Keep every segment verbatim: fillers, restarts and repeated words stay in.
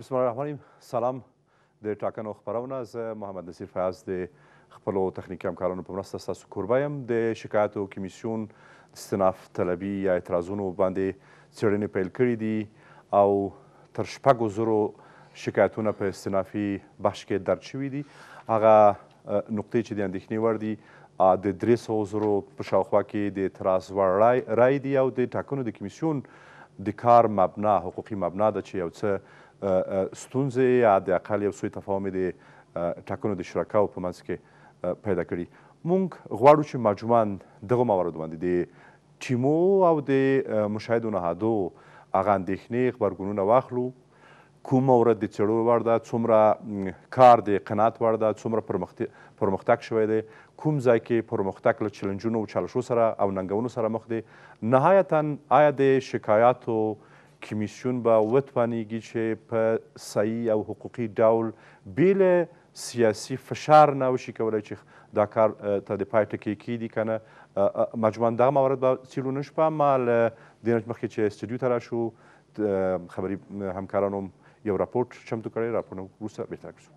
بسم الله الرحمن الرحیم. سلام. د ټاکنو خپرونه زه محمد نصیر فیاض د خپلو تخنیکي همکارانو په مرسته ستاسو کوربه یم. د شکایاتو کمیسیون استیناف طلبي یا اعتراضونو باندې څېړنې پیل کړي دي او تر شپږو زرو شکایتونه په استینافي بخش کې درج شوي دي. هغه نقطې چې د اندېښنې وړ دي د درې سوو زرو په شاوخوا کې د اعتراض وړ رای دي او د ټاکنو د کمیسیون د کار مبنا حقوقي مبنا ده چې یو څه ستونزې یا د اقل یو سوء تفاهم د ټاکنو د شرکاو په منځ کې پیدا کړي. موږ غواړو چې مجموعاً دغو مواردو باندې د ټیمو او د مشاهدو نهادو هغه اندېښنې غبرګونونه واخلو. کوم مورد د څېړلو وړ ده، څومره کار د قناعت وړ ده، څومره پرمختګ شوی دی، کوم ځای کې پرمختګ له چلنجونو او چالشو سره او ننګونو سره مخ دی. نهایتاً آیا د شکایاتو کمیسیون به وتوانیږي چې په صحیح او حقوقي ډول بې له سیاسي فشار نه وشي کولی چې دا کار ته د پای ټکی کیږدي که نه. مجموعاً دغه موارد به څېړو. نن شپه ما له دې نه مخکې چې استودیو ته راشو خبري همکارانو یو راپورت چمتو کړی. راپورونه وروسته بهتر کړو.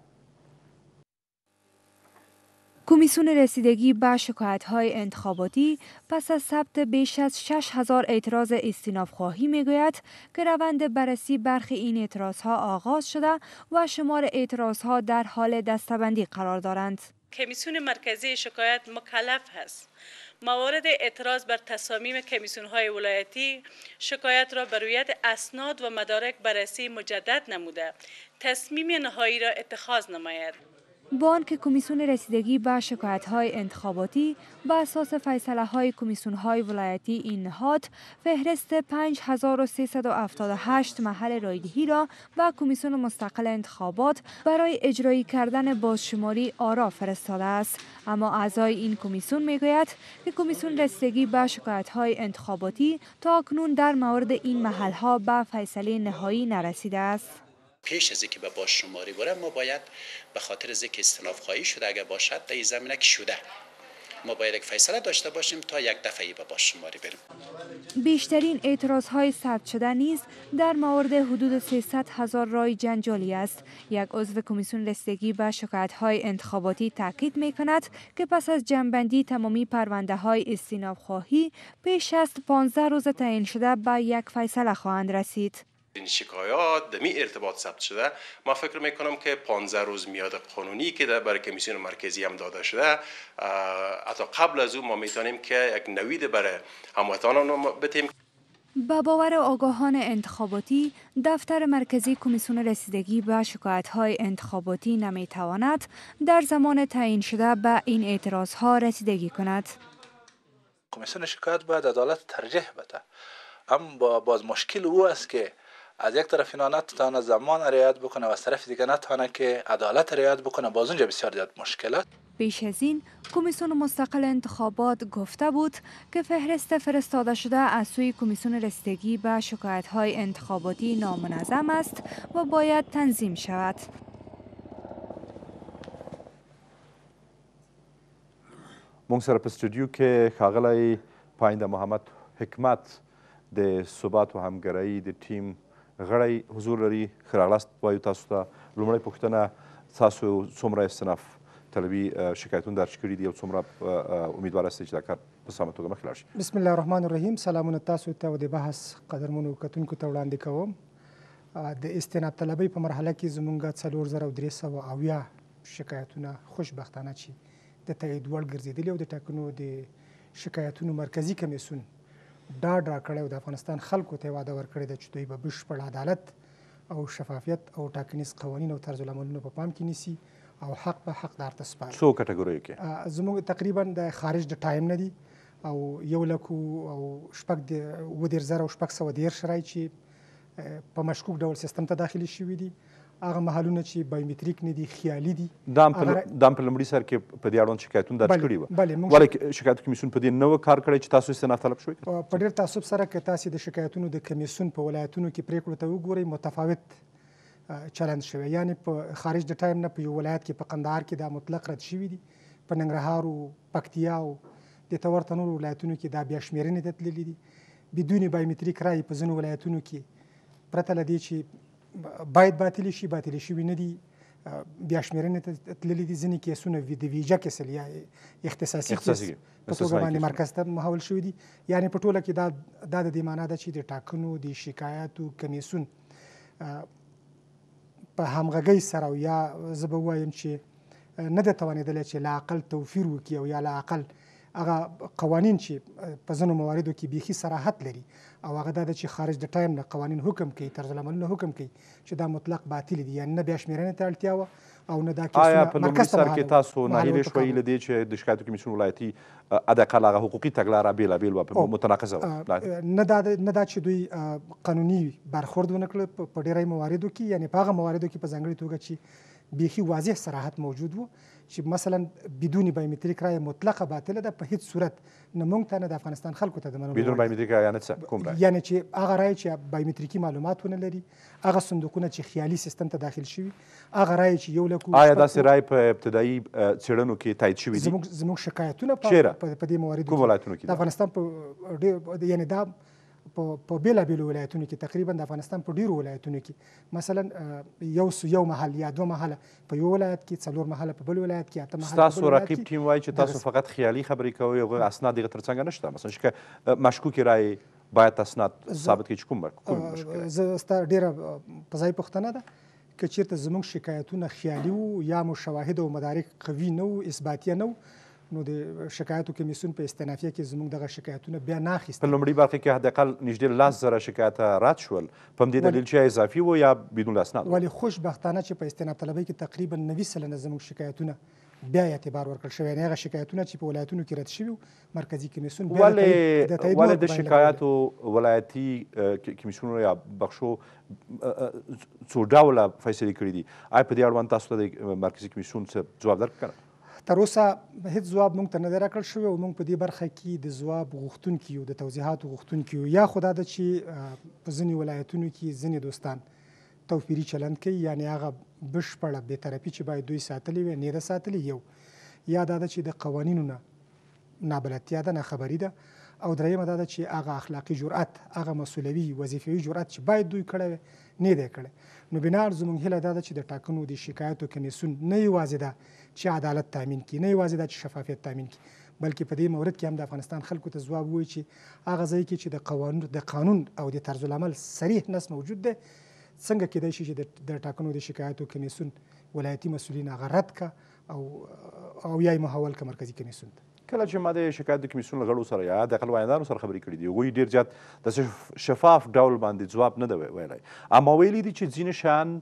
کمیسیون رسیدگی به شکایت‌های انتخاباتی پس از ثبت بیش از شش هزار اعتراض استیناف خواهی می‌گوید که روند بررسی برخی این اعتراض‌ها آغاز شده و شمار اعتراض‌ها در حال دسته‌بندی قرار دارند. کمیسیون مرکزی شکایات مکلف است موارد اعتراض بر تصامیم کمیسیون‌های ولایتی شکایت را بر رویت اسناد و مدارک بررسی مجدد نموده تصمیم نهایی را اتخاذ نماید. با آنکه کمیسیون رسیدگی به شکایت‌های انتخاباتی به اساس فیصله‌های کمیسیون‌های ولایتی این نهاد فهرست پنج هزار و سیصد و هفتاد و هشت محل رایدهی را به کمیسیون مستقل انتخابات برای اجرایی کردن بازشماری آرا فرستاده است، اما اعضای این کمیسیون میگوید که کمیسیون رسیدگی به شکایت‌های انتخاباتی تا اکنون در مورد این محل‌ها به فیصله نهایی نرسیده است. پیش از اینکه به بازشماری بره ما باید به خاطر ذکر استیناف خواهی شده اگر باشد در این زمینه که شده ما باید یک فیصله داشته باشیم تا یک دفعه به بازشماری بریم. بیشترین اعتراض‌های ثبت شده نیز در مورد حدود سیصد هزار رای جنجالی است. یک عضو کمیسیون رسیدگی به شکایت‌های انتخاباتی تاکید می‌کند که پس از جمع‌بندی تمامی پرونده‌های استیناف خواهی پیش از پانزده روز تعیین شده به یک فیصله خواهند رسید. این شکایات در می ارتباط ثبت شده ما فکر میکنم که پانزده روز میاد قانونی که برای کمیسیون مرکزی هم داده شده حتی قبل از اون ما میتونیم که یک نوید برای هموطنان بتیم. با باور آگاهان انتخاباتی دفتر مرکزی کمیسیون رسیدگی به شکایت‌های انتخاباتی نمیتواند در زمان تعیین شده به این اعتراض‌ها رسیدگی کند. کمیسیون شکایت باید عدالت ترجیح بده، اما باز مشکل او است که از یک طرف اینا نتونه زمان رعایت بکنه و از طرف دیگه نتونه که عدالت رعایت بکنه، باز اونجا بسیار زیاد مشکلات. پیش از این کمیسیون مستقل انتخابات گفته بود که فهرست فرستاده شده از سوی کمیسیون رسیدگی به شکایت‌های انتخاباتی نامنظم است و باید تنظیم شود. موږ سره په استودیو کې ښاغلی پاینده محمد حکمت د ثبات و همګرایي د ټیم غړی حضور لري. ښه راغلاست وایو تاسو ته. لومړی پوښتنه تاسو څومره استیناف طلبي شکایتونه درج کړي دي او څومره امیدواره یاستئ چې دا کار په سمه توګه مخکې لاړ شي؟ بسم الله الرحمن الرحیم. سلامونه تاسو ته او د بحث قدرمنو کتونکو ته وړاندې کوم. د استیناف طلبۍ په مرحله کې زموږ څلور زره او درې سوه اویا شکایتونه خوشبختانه چې د تایید وړ ګرځېدلي او د ټاکنو د شکایتونو مرکزي کمیسیون ډاډ راکړی او د افغانستان خلکو ته وعده ورکړې ده چې دوی به بشپړ عدالت او شفافیت او ټاکنیز قوانین او طرز العملونه په پام کې نیسي او حق به حقدار ته سپاري. څو کټګوریو کې زموږ تقریبا د خارج د ټایم نه دي او یو لکو او شپږ اووه دېرش زره او شپږ سوه دېرش رای چې په مشکوک ډول سیستم ته داخلي شوي دي، هغه محلونه چې بایومتریک نه دي، خیالي دي. دا هم په لومړي سر کې په دې اړوند شکایتونه درج کړي وه. ولې شکایت کمیسیون په دې نه و کار کړی چې تاسو استیناف طلب شوئ؟ په ډېر تعصب سره که تاسې د شکایتونو د کمیسیون په ولایتونو کې پرېکړو ته وګورئ متفاوت چلند شوی. یعنې په خارج د ټایم نه په یو ولایت کې په قندهار کې دا مطلق رد شوي دي، په ننګرهار او پکتیا او دې ته ورته نورو ولایتونو کې دا بیا شمېرنې ته تللي دي. بدون بایومتریک رایې په ځینو ولایتونو کې پرته له دې چې باید باطلې شي، باطلې شوي نه دي. بیا شمېرنې ته تللي دي. ځینې کیسونه د ویجه کیسل یا اختصاصي کیس په توګه باندې مرکز ته محول شوي دي. یعنې په ټوله کې دا دا د دې معنا ده چې د ټاکنو د شکایاتو کمیسیون په همغږۍ سره او یا زه به ووایم چې نه ده توانېدلی چې لا اقل توفیر وکړي او یا لا اقل هغه قوانین چې په ځینو مواردو کې بیخي صراحت لري او هغه دا ده چې خارج د ټایم نه قوانین حکم کوي، طرزالعملونه حکم کوي چې دا مطلق باطل دي. یعنې نه بیا شمېرنې ته اړتیا وه او نه دا آیا په لومړي سر کې تاسو ناهیلې شوئ له دې چې د شکایاتو کمیسیون ولایتي حداقل هغه حقوقي تګلاره بېلابېل وه، متناقضه وه؟ نه دا نه دا چې دوی قانوني برخورد ونه کړه په ډېری مواردو کې، یعنې په هغه مواردو کې په ځانګړې توګه چې بیخي واضح صراحت موجود و چې مثلا بدون بایومتریک رایه مطلقه باطله ده په هیڅ صورت، نه موږ ته نه د افغانستان خلکو ته د منلو. بدون بایومتریک رایه یعنې څه؟ کوم رایه؟ یعنې چې هغه رایه چې بایومتریکي معلومات ونه لري، هغه صندوقونه چې خیالي سیستم ته داخل شوي، هغه رایه چې یو لکو. آیا داسې رایې په ابتدایي څېړنو کې تایید شوي دي؟ زموږ شکایتونه په دې مواردو کوم ولایتونو کې د افغانستان په یعنې دا په بېلابېلو ولایتونو کې تقریبا د افغانستان په ډېرو ولایتونو کې مثلا یو یو محل یا دوه محله په یو ولایت کې، څلور محله په بل ولایت کې، اته محله په بل ولایت کې. ستاسو رقیب ټیم وایي چې تاسو فقط خیالي خبرې کوئ، هغوی اسناد هغه تر څنګ نشته؟ مثلا چې مشکوکې رایې باید اسناد ثابت کړي چې کوم مشکوکې. زه ستا ډېره په ځای پوښتنه ده که چېرته زموږ شکایتونه خیالي وو یا مو شواهد او مدارک قوي نه وو، اثباتیه نه وو، نو د شکایاتو کمیسیون په استینافیه کې زموږ دغه شکایتونه بیا نه اخیستل. په لومړي برخه کې حداقل نږدې لس زره شکایات رد شول، په همدې دلیل چې اضافي وو یا بدون اسناد. ولې خوشبختانه چې په استیناف طلبۍ کې تقریبا نوي سلنه زموږ شکایتونه بیا اعتبار ورکړل شوی، یعنې هغه شکایتونه چې په ولایتونو کې رد شوي وو مرکزي کمیسیون بیا ولې د شکایاتو ولایتي کمیسیونونو یا بخشو څو ډوله فیصلې کړي دي؟ آیا په دې اړوند تاسو ته د مرکزي کمیسیون څه ځواب درکړه؟ تر اوسه هېڅ ځواب موږ ته نه دی راکړل شوی او موږ په دې برخه کې د ځواب غوښتونکي یو، د توضیحاتو غوښتونکي یو. یا خو دا ده چې په ځینې ولایتونو کې ځینې دوستان توفیري چلند کوي، یعنې هغه بشپړه بېطرفي چې باید دوی ساتلې وي نه ده ساتلې، یو. یا دا ده چې د قوانینو نه نابلدتیا ده، ناخبري ده، او دریمه دا ده چې هغه اخلاقي جرأت، هغه مسؤلوي وظیفوي جرأت چې باید دوی کړی وی نه دی کړی. نو بناړ زموږ هیله دا ده چې د ټاکنو د شکایاتو کمیسیون نه یوازې ده چې عدالت تامین کړي، نه یوازې دا چې شفافیت تامین کړي، بلکې په دې مورد کې هم د افغانستان خلکو ته ځواب ووایي چې هغه ځای کې چې د قانون د قانون او د طرزالعمل صریح نص موجود دی، څنګه کېدای شي چې د ټاکنو د شکایاتو کمیسیون ولایتي مسؤلین هغه رد کړه او او یا یې محول کړه مرکزي کمیسیون ته. کله چې ما د شکایت د کمیسیون له غړو سره یا د حداقل وایندانو سره خبرې کړې دي، هغوی ډېر زیات د شفاف ډول باندې ځواب نه دی ویلی، اما ویلي دي چې ځینې شیان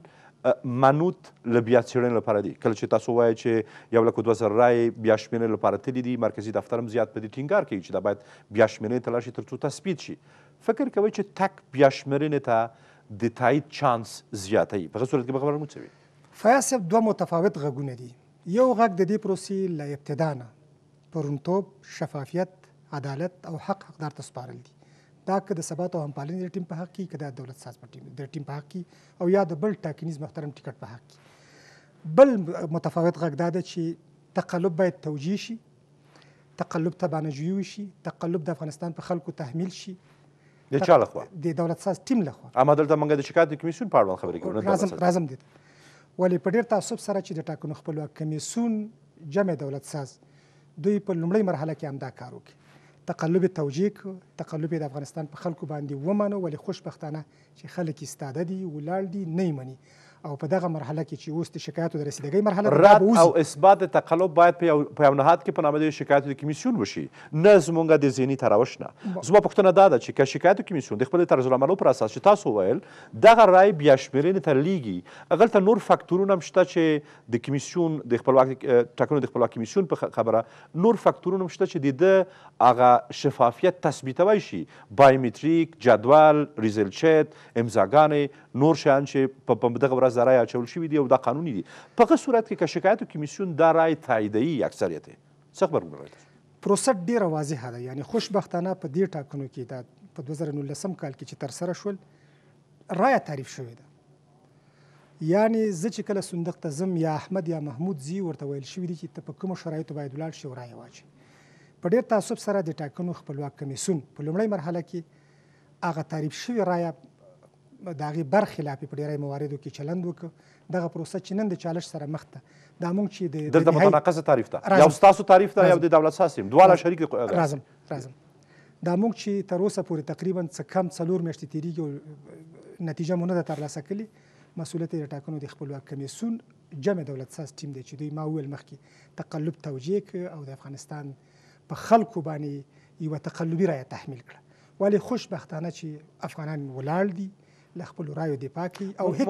منوط له بیا څېړنې لپاره دي. کله چې تاسو وایئ چې یو لکه دوه زره رایې بیا شمېرنې لپاره تللي دي، مرکزي دفتر هم زیات په دې ټینګار کوي چې دا باید بیا شمېرنې ته لاړ شي تر څو تثبیت شي. فکر کوئ چې تک بیا شمېرنې ته د تایید چانس زیاتوي؟ په هغه صورت کې به خبره مو څه وي؟ فیاض صاحب دوه متفاوت غږونه دي. یو غږ د دې پروسې له ابتدا نه پرونتوب، شفافیت، عدالت او حق حقدار ته سپارل دي. دا که د ثبات او همپالنې د ټیم په حق کې، که د دولت ساز د ټیم په حق کې، او یا د بل ټاکنیز محترم ټیکټ په حق کې. بل متفاوت غږ دا ده چې تقلب باید توجیه شي، تقلب ته بانجویي وشي، تقلب د افغانستان په خلکو تحمیل شي د چا لخوا؟ د دولت ساز ټیم لخوا. اما دلته موږ د شکایت کمیسیون په اړوند خبرې کوو. راځم راځم دې ته. ولې په ډېر تعصب سره چې د ټاکنو خپلواک کمیسیون جمع دولت ساز دوی په لومړۍ مرحله کې هم دا کار وکړي، تقلب یې توجیه کړ، تقلب یې د افغانستان په خلکو باندې ومنه، ولې خوشبختانه چې خلک ایستاده دي، ولاړ دي، نه یې مني. او په دغه مرحله کې چې اوس د شکایاتو د رسیدګۍ مرحله ده، رد او اثبات د تقلب باید په یو نهاد کې په نامه د شکایاتو د کمیسیون وشي، نه زموږ د ذهني تراوش نه. زما پوښتنه دا ده چې که شکایاتو کمیسیون د خپلې طرزالعملو پر اساس چې تاسو ویل دغه رای بیا شمېرنې ته لیږي، هغلته نور فکتورونه هم شته چې د کمیسیون د خپلواک ټاکنو د خپلواک کمیسیون په خبره نور فکتورونه هم شته چې د ده هغه شفافیت تثبیتوی شي، بایومتریک، جدول، ریزلټ شیټ، امضاګانې، نور شیان چې په دغه ورځ د رای اچول شوي دي او دا قانوني دي. په هغه صورت کې که شکایاتو کمیسیون دا رای تاییدوي اکثریت یې، څه خبرونه راځي؟ پروسه ډېره واضحه ده. یعنې خوشبختانه په دې ټاکنو کې دا په دوه زره نولسم کال کې چې ترسره شول رایه تعریف شوې ده. یعنې زه چې کله صندوق ته ځم یا احمد یا محمود ځي، ورته ویل شوي دي چې ته په کومو شرایطو باید ولاړ شي او رایه واچوي. په ډېر تعصب سره د ټاکنو خپلواک کمیسیون په لومړۍ مرحله کې هغه تعریف شوې رایه د هغې برخلاف په ډېری مواردو کې چلند وکړ. دغه پروسه چې نن د چالش سره مخ ده دا موږ چې د دلته متناقضه تعریف ده، یو ستاسو تعریف ده یو د دولت ساز یم، دواړه شریک دي. راځم راځم دا موږ چې تر اوسه پورې تقریبا څه کم څلور میاشتې تېرېږي او نتیجه مو نه ده ترلاسه کړې. مسؤلیت یې د ټاکنو د خپلواک کمیسیون جمع دولت ساز ټیم دی چې دوی ما وویل مخکې تقلب توجیه کړ او د افغانستان په خلکو باندې یوه تقلبي رایه تحمیل کړه. ولې خوشبختانه چې افغانان ولاړ دي له خپلو رایو دفاع کوي او هېڅ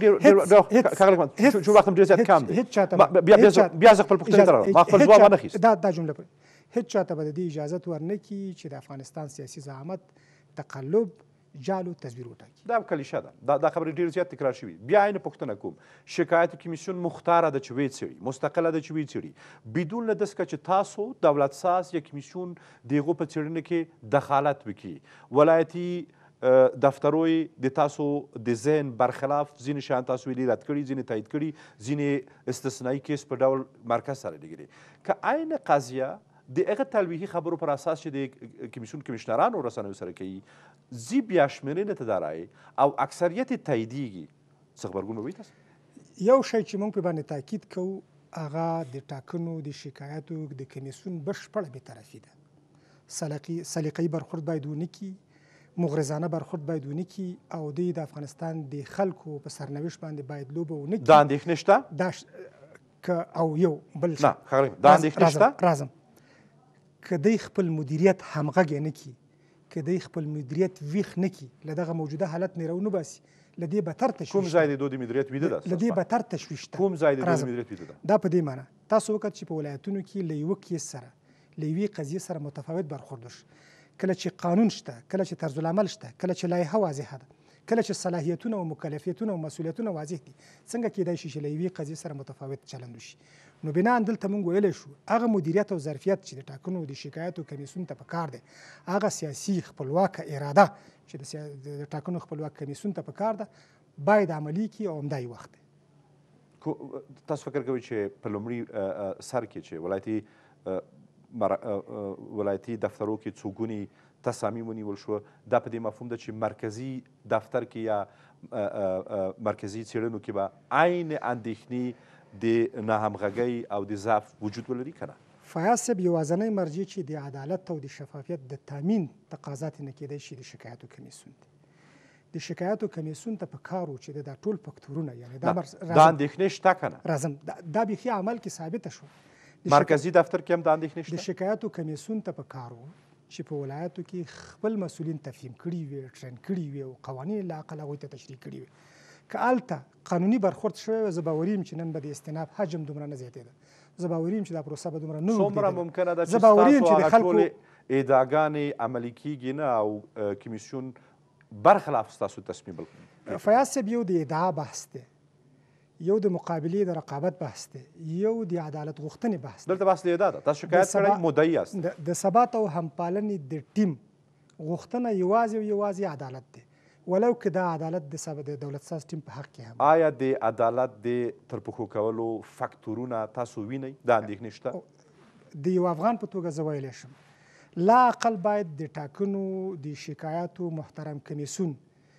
وخت ډېر زیات کم دی. بیا زه خپل پوښتنې ته راغلم، ما خپل ځواب وانخیست. دا دا جمله هېڅ چاته به د دې اجازت ورنه کړي چې د افغانستان سیاسي زعامت تقلب جال و تزویر وټاکي. دا کلیشه ده، دا خبرې ډېر زیات تکرار شوي. بیا عین پوښتنه کوم، شکایت کمیسیون مختاره ده چې ویې څېړي، مستقله ده چې ویې څېړي، بدون له دسکه چې تاسو دولت ساز یا کمیسیون د هغو په څېړنه کې دخالت وکړي. ولایتي دفترو د تاسو د ذهن برخلاف ځینې شیان تاسو یې رد کړي، ځینې تایید کړي، ځینې استثنایي کیس په ډول مرکز سره لګېدي. که عین قضیه د هغه تلویحي خبرو پر اساس چې د کمیسیون کمیشنرانو رسنیو سره کوي زی بیا شمېرنې ته دا رایې او اکثریت یې تاییدیږي، څه غبرګون به وي تاسو؟ یو شی چې موږ په باندې تاکید کوو هغه د ټاکنو د شکایاتو د کمیسیون بشپړه بېطرفي ده. سلیقه‌يي برخورد باید ونه کړي، مغرضانه برخورد باید ونه کړي او دوی د افغانستان د خلکو په سرنوشت باندې باید لوبه ونه کړي. دا اندېښنې شته؟ او یو بل نه ښاغلی دا اندېښنې شته؟ راځم که دوی خپل مدیریت همغږی نه کړي، که دوی خپل مدیریت ویښ نه کړي، له دغه موجوده حالت نه راونه باسي، له دې بدتر تشویش کوم ځای د دوی د مدیریت ویده ده؟ له دې بدتر تشویش ده. کوم ځای د دوی د مدیریت ویده ده؟ دا په دې معنی تاسو وکړئ چې په ولایتونو کې له یوه کیس سره له یوې قضیې سره متفاوت برخورد وشي. کله چې قانون شته، کله چې طرز العمل شته، کله چې لایحه واضحه ده، کله چې صلاحیتونه او مکلفیتونه او مسؤلیتونه واضح دي، څنګه کیدای شي چې له یوې قضیې سره متفاوت چلند وشي؟ نو بنا دلته موږ ویلی شو هغه مدیریت او ظرفیت چې د ټاکنو د شکایاتو کمیسیون ته پکار دی، هغه سیاسي خپلواکه اراده چې د ټاکنو خپلواک کمیسیون ته پکار ده باید عملي کړي او همدا یې وخت دی. تاسو فکر کوئ چې په لومړي سر کې چې ولایتي ولایتي دفترو کې څو ګونې تصامیم ونیول شوه، دا په دې مفهوم ده چې مرکزي دفتر کې یا مرکزي څېړنو کې به عین اندېښنې د ناهمغږۍ او د ضعف وجود ولري که نه؟ فیاض صاحب یوازینی مرجع چې د عدالت او د شفافیت د تامین تقاضا ترې نه کېدی شي د شکایاتو کمیسیون دی. د شکایاتو کمیسیون ته په کار و چې دا ټول فکتورونه یعنې دا اندېښنې شته که نه؟ راځم دا بیخي عمل کې ثابته شوه. مرکزي دفتر کې هم دا اندېښنې شته؟ د شکایاتو کمیسیون ته په کار و چې په ولایاتو کې خپل مسؤلین تفهیم کړي وي، ټرین کړي وي او قوانین له عقل هغوی ته تشریح کړي وي. که هلته قانوني برخورد شوی وی، زه باوري یم چې نن به د استیناف حجم دومره نه زیاتېده، زه باوري یم چې دا پروسه به دومره نه اوږدېدله. څومره ممکنه ده چې ستاسو هغه ټولې ادعاګانې عملي کېږي نه او کمیسیون برخلاف ستاسو تصمیم بل؟ فیاض صاحب یو د ادعا بحث دی، یو د مقابلې د رقابت بحث دی، یو د عدالت غوښتنې بحث دی. دلته بحث د ادعا ده، تاسو شکایت کړی مدعي یاست. د ثبات او همپالنې د ټیم غوښتنه یوازې او یوازې عدالت دی، ولو که دا عدالت د دولت ساز ټیم په حق کې هم. آیا د عدالت د تر پښو کولو فکتورونه تاسو وینئ؟ دا اندېښنې شته؟ د یو افغان په توګه زه ویلی شم لا اقل باید د ټاکنو د شکایاتو محترم کمیسیون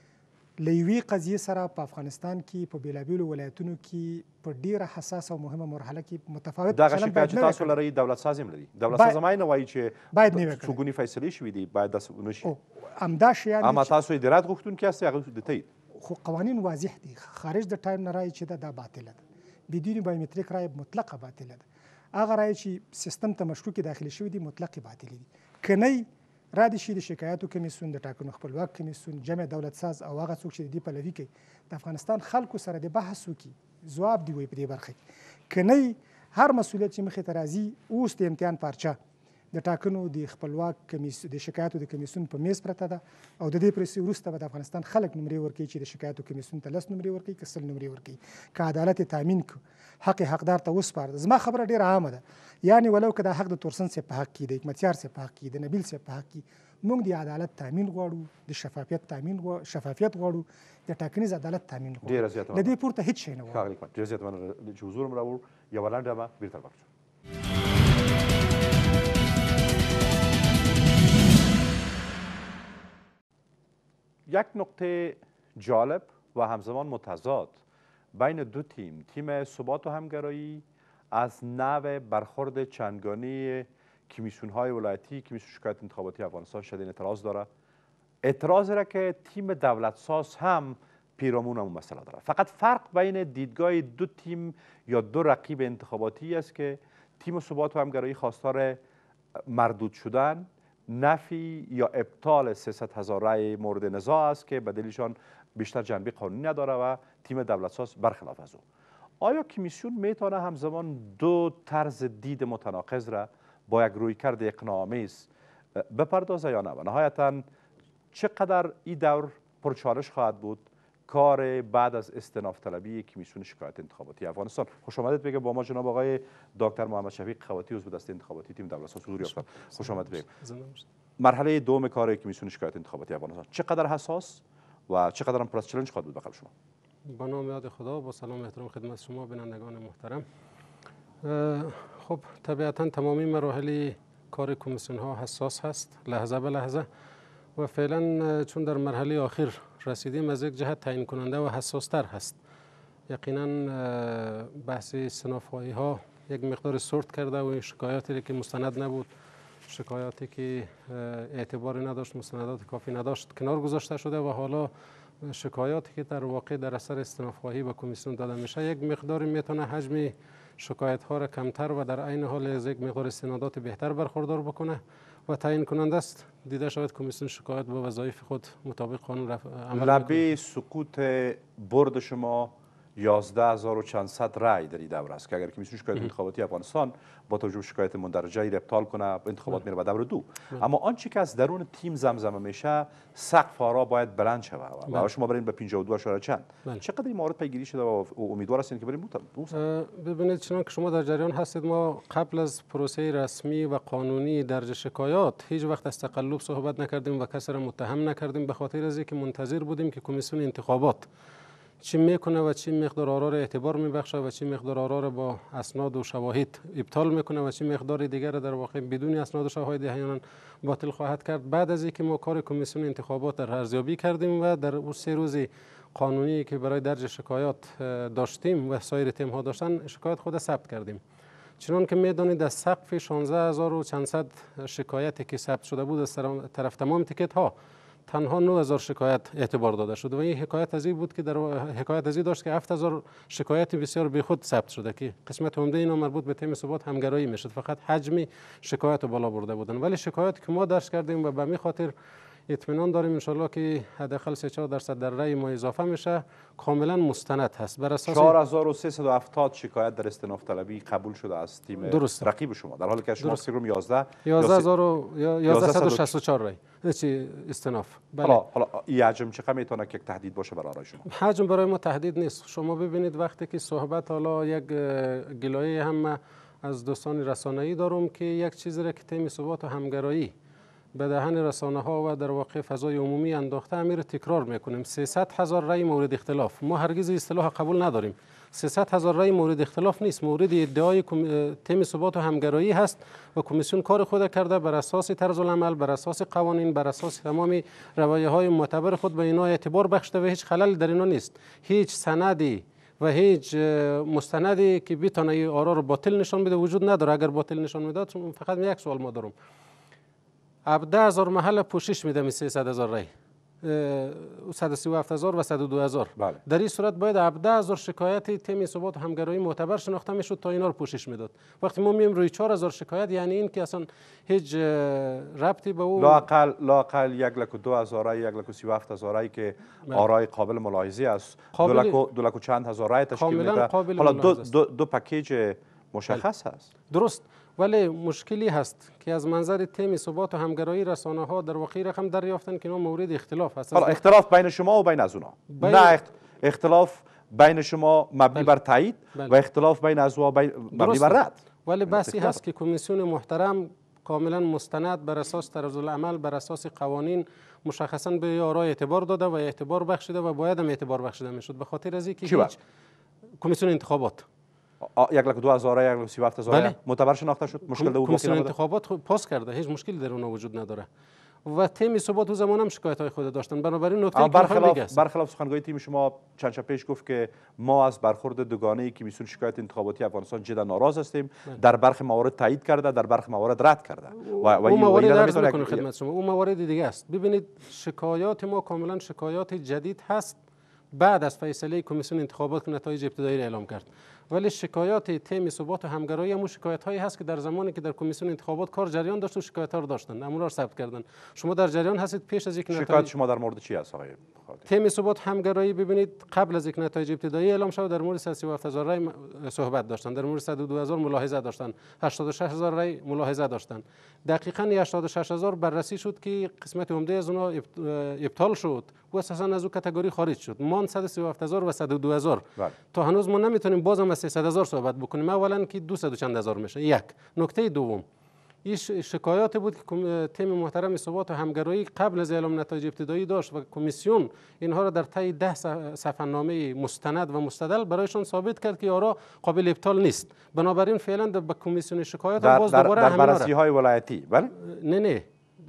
له یوې قضیې سره په افغانستان کې په بېلابېلو ولایتونو کې په ډېره حساسه او مهمه مرحله کې متفاوت دغه شکایت چې تاسو لرئ دولت ساز هم لري، دولت ساز هم نه وایي چې باید نه وي څو ګونې فیصلې شوي دي باید داسې ونه شي. همدا شیان اما تاسو یې د رد غوښتونکي یاستئ، هغه د تایید. خو قوانین واضح دي، خارج د ټایم نه رایې چې ده دا باطله ده، بدون بایومتریک رایې مطلقه باطله ده. هغه رایې چې سیستم ته مشکوکې داخلي شوي دي مطلقې باطلې دي. که نه را دې شي د شکایاتو کمیسیون، د ټاکنو خپلواک کمیسیون، جمع دولت ساز او هغه څوک چې د دې پلوي کوي د افغانستان خلکو سره د بحث وکړي، ځواب دی وایي په دې برخه کې. که نه هر مسؤلیت چې مخې ته راځي، اوس د امتحان پارچه د ټاکنو د خپلواک کمیسیون د شکایاتو د کمیسیون په میز پرته ده او د دې پروسې وروسته به د افغانستان خلک نمرې ورکوي چې د شکایاتو کمیسیون ته لس نمرې ورکوي که سل نمرې ورکوي. که عدالت یې تامین کړو، حق حقدار ته وسپارده. زما خبره ډېره عامه ده، یعنې ولو که دا حق د تورسن صاحب په حق کې، د حکمتیار صاحب په حق کې، د نبیل صاحب په حق کې، موږ د عدالت تامین غواړو، د شفافیت تامین غواړو، شفافیت غواړو، د ټاکنیز عدالت تامین غواړو. ډېره زیاته له دې پورته هېڅ شی نه غواړو. ښاغلی حکمت، ډېر زیات مننه چې حضور مو راوړ. یوه لنډه به بېرته راپورته شو. یک نقطه جالب و همزمان متضاد بین دو تیم، تیم ثبات و همگرایی از نوع برخورد چندگانه کمیسیون های ولایتی، کمیسیون شکایات انتخاباتی افغانستان شدید اعتراض داره. اعتراض را که تیم دولت ساز هم پیرامون اون مسئله داره. فقط فرق بین دیدگاه دو تیم یا دو رقیب انتخاباتی است که تیم ثبات و همگرایی خواستار مردود شدن، نفی یا ابطال سیصد هزار رای مورد نزاع است که بدلیشان بیشتر جنبه قانونی نداره و تیم دولت ساز برخلاف از او. آیا کمیسیون میتونه همزمان دو طرز دید متناقض را با یک رویکرد اقناع‌آمیز بپردازه یا نه؟ و نهایتاً چقدر این دور پرچالش خواهد بود کار بعد از استیناف طلبی کمیسیون شکایات انتخاباتی افغانستان؟ خوش آمدید بگم با ما جناب آقای دکتر محمد شفیق خواتي عضو دسته انتخاباتی تیم دولت ساز حضور یافتند. خوش آمدید بگم. مرحله دوم کار کمیسیون شکایات انتخاباتی افغانستان چقدر حساس و چقدر هم پرس چالش خواهد بود بخیر شما؟ با نام یاد خدا، با سلام و احترام خدمت شما بینندگان محترم. خب طبیعتا تمامی مراحل کار کمیسیون ها حساس هست لحظه به لحظه و فعلا چون در مرحله آخر رسیدیم از یک جهت تعیین کننده و حساس تر هست. یقینا بحث استینافی ها یک مقدار سورت کرده و شکایاتی که مستند نبود، شکایاتی که اعتباری نداشت، مستندات کافی نداشت کنار گذاشته شده و حالا شکایاتی که در واقع در اثر استینافی به کمیسیون داده میشه یک مقداری میتونه حجم شکایت ها را کمتر و در عین حال از یک مقدار استنادات بهتر برخوردار بکنه و تعیین کننده است دیده شود کمیسیون شکایات به وظایف خود مطابق قانون عمل لبه سکوت برد شما یازده هزار و چندصد رای در این دوره است که اگر کمیسیون شکایات انتخاباتی افغانستان با توجه به شکایت مندرجه ای ابطال کنه انتخابات میره به دور دو. اما آنچه که از درون تیم زمزمه میشه سقف آرا باید بلند شود و شما برین به پنجاه و دو اشاره چند. چقدر این مورد پیگیری شده و امیدوار هستین که برین بوتن؟ ببینید چون که شما در جریان هستید ما قبل از پروسه رسمی و قانونی درج شکایات هیچ وقت از تقلب صحبت نکردیم و کسی را متهم نکردیم به خاطر از اینکه منتظر بودیم که کمیسیون انتخابات چی میکنه و چی مقدار آرا را اعتبار میبخشه و چی مقدار آرا را با اسناد و شواهد ابطال میکنه و چی مقدار دیگر را در واقع بدون اسناد و شواهد احیانا باطل خواهد کرد. بعد از اینکه ما کار کمیسیون انتخابات در ارزیابی کردیم و در اون سه روز قانونی که برای درج شکایات داشتیم و سایر تیم ها داشتن شکایت خود ثبت کردیم. چنان که میدانید از سقف شانزده هزار و چندصد شکایتی که ثبت شده بود از طرف تمام تیکت ها تنها نه هزار شکایت اعتبار داده شد و این حکایت از این بود که در حکایت از این داشت که هفت هزار شکایت بسیار بیخود ثبت شده که قسمت عمده اینا مربوط به تیم ثبات همگرایی میشد، فقط حجم شکایت رو بالا برده بودن. ولی شکایاتی که ما درج کردیم و به می خاطر اطمینان داریم ان شاءالله که حداقل سه چهار درصد در رأی ما اضافه میشه کاملا مستند هست. بر اساس چهار هزار و سیصد و هفتاد شکایت در استیناف طلبی قبول شده از تیم درست. رقیب شما در حالی که شما فکر کنم یازده هزار و یازده و شصت و چهار رأی چی استیناف. بله. حالا حالا این حجم چقدر میتونه که تهدید باشه برای آرای شما؟ حجم برای ما تهدید نیست. شما ببینید وقتی که صحبت حالا یک گلایه هم از دوستان رسانه‌ای دارم که یک چیزی را که تیم ثبات و همگرایی به دهن رسانه ها و در واقع فضای عمومی انداخته امیر تکرار میکنیم. سیصد هزار رای مورد اختلاف، ما هرگز اصطلاح قبول نداریم. سیصد هزار رای مورد اختلاف نیست، مورد ادعای تیم ثبات و همگرایی هست و کمیسیون کار خود کرده بر اساس طرز العمل، بر اساس قوانین، بر اساس تمام روایه های معتبر خود به اینا اعتبار بخشیده و هیچ خلل در اینا نیست. هیچ سندی و هیچ مستندی که بتونه این آرا رو باطل نشان بده وجود نداره. اگر باطل نشان میداد فقط یک سوال ما دارم، هفده هزار محل پوشش میده می سیصد هزار رای، صد و سی و هفت هزار و صد و دو هزار. بله. در این صورت باید هفده هزار شکایت تیم ثبات و همگرایی معتبر شناخته میشد تا اینا رو پوشش میداد. وقتی ما میایم روی چهار هزار شکایت یعنی این که اصلا هیچ ربطی به اون لاقل لاقل یک لک و دو هزار رای، یک لک و سی و هفت هزار رای که آرای قابل ملاحظه است، دو لک و دو لک و چند هزار رای تشکیل میده. حالا دو دو دو پکیج مشخص هست. درست، ولی مشکلی هست که از منظر تیم ثبات و همگرایی رسانه ها در واقع رقم دریافتن که اینا مورد اختلاف هست. حالا اختلاف بین شما و بین از اونا بین... نه اختلاف بین شما مبنی بر تایید و اختلاف بین از و بین مبنی بر رد. ولی بحثی هست که کمیسیون محترم کاملا مستند بر اساس طرز العمل، بر اساس قوانین مشخصا به آرا اعتبار داده و اعتبار بخشیده و باید هم اعتبار بخشیده میشد به خاطر از اینکه هیچ کمیسیون انتخابات یک لک دو هزار یک لک سی و هفت هزار معتبر شناخته شد. مشکل در کمیسیون انتخابات پاس کرده، هیچ مشکلی در اون وجود نداره و تیم ثبات و زمان هم شکایت های خود داشتن. بنابراین نکته اما که برخلاف برخلاف سخنگوی تیم شما چند شب پیش گفت که ما از برخورد دوگانه کمیسیون شکایات انتخاباتی افغانستان جدا ناراض هستیم. در برخی موارد تایید کرده، در برخی موارد رد کرده. و اون موارد عرض میکنم خدمت شما، اون موارد دیگه است. ببینید شکایات ما کاملا شکایات جدید هست بعد از فیصله کمیسیون انتخابات که نتایج ابتدایی را اعلام کرد. ولی شکایات تیم ثبات و همگرایی هم شکایت هایی هست که در زمانی که در کمیسیون انتخابات کار جریان داشت و شکایت ها رو داشتن، امور را ثبت کردن. شما در جریان هستید پیش از یک نتایج شکایت شما در مورد چی است آقای تیم ثبات همگرایی؟ ببینید قبل از یک نتایج ابتدایی اعلام شد در مورد صد و سی و هفت هزار رای صحبت داشتن، در مورد صد و دو هزار ملاحظه داشتن، هشتاد و شش هزار رای ملاحظه داشتن. دقیقاً هشتاد و شش هزار بررسی شد که قسمت عمده از اونها ابطال شد و اساساً از اون کاتگوری خارج شد. مان صد و سی و هفت هزار و صد و دو هزار. تا هنوز ما نمیتونیم بازم از سیصد هزار صحبت بکنیم. اولا که دویست و چند هزار میشه. یک نکته دوم، این شکایات بود که تیم محترم ثبات و همگرایی قبل از اعلام نتایج ابتدایی داشت و کمیسیون اینها را در طی ده صفحه نامه مستند و مستدل برایشان ثابت کرد که آرا قابل ابطال نیست. بنابراین فعلا به کمیسیون شکایات در باز در دوباره در بررسی های ولایتی بله نه نه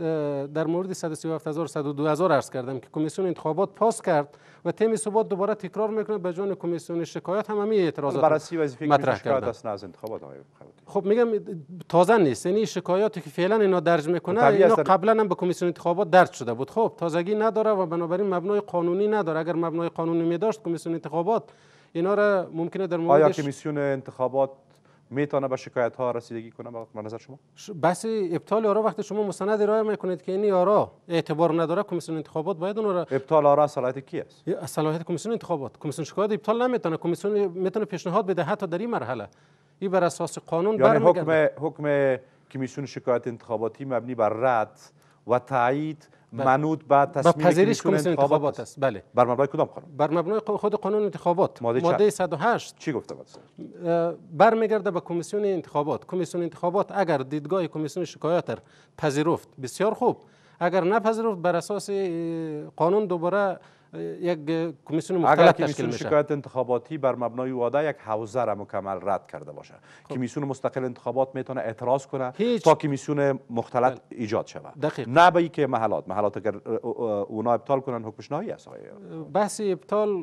در مورد صد و سی و هفت هزار و صد و دو هزار عرض کردم که کمیسیون انتخابات پاس کرد و تیم ثبات دوباره تکرار میکنه به جان کمیسیون شکایات هم همین اعتراضات بررسی وظیفه مطرح شکایات کردن. است نه از انتخابات آقای خب میگم تازه نیست، یعنی شکایاتی که فعلا اینا درج میکنه اینا قبلا هم به کمیسیون انتخابات درج شده بود. خب تازگی نداره و بنابراین مبنای قانونی نداره. اگر مبنای قانونی می داشت کمیسیون انتخابات اینا را ممکنه در موردش آیا کمیسیون انتخابات میتونه به شکایت ها رسیدگی کنه به نظر شما؟ بحث ابطال آرا وقتی شما مستند ارائه میکنید که این آرا اعتبار نداره، کمیسیون انتخابات باید اون را ابطال آرا صلاحیت کی است؟ صلاحیت کمیسیون انتخابات. کمیسیون شکایات ابطال نمیتونه، کمیسیون میتونه پیشنهاد بده حتی در این مرحله. این بر اساس قانون یعنی حکم حکم کمیسیون شکایات انتخاباتی مبنی بر رد و تایید منوط به تصمیم کمیسیون انتخابات است. بله. بر مبنای کدام قانون؟ بر مبنای خود قانون انتخابات ماده, ماده صد و هشت. چی گفته بود؟ برمیگرده به کمیسیون انتخابات. کمیسیون انتخابات اگر دیدگاه کمیسیون شکایات پذیرفت بسیار خوب، اگر نپذیرفت بر اساس قانون دوباره یک کمیسیون مختلف تشکیل میشه. شکایت انتخاباتی بر مبنای وعده یک حوزه را مکمل رد کرده باشه، خب. کمیسیون مستقل انتخابات میتونه اعتراض کنه هیچ. تا کمیسیون مختلط بل. ایجاد شود. دقیق. نه به اینکه محلات محلات اگر اونا ابطال کنن حکمش نهایی است. بحث ابطال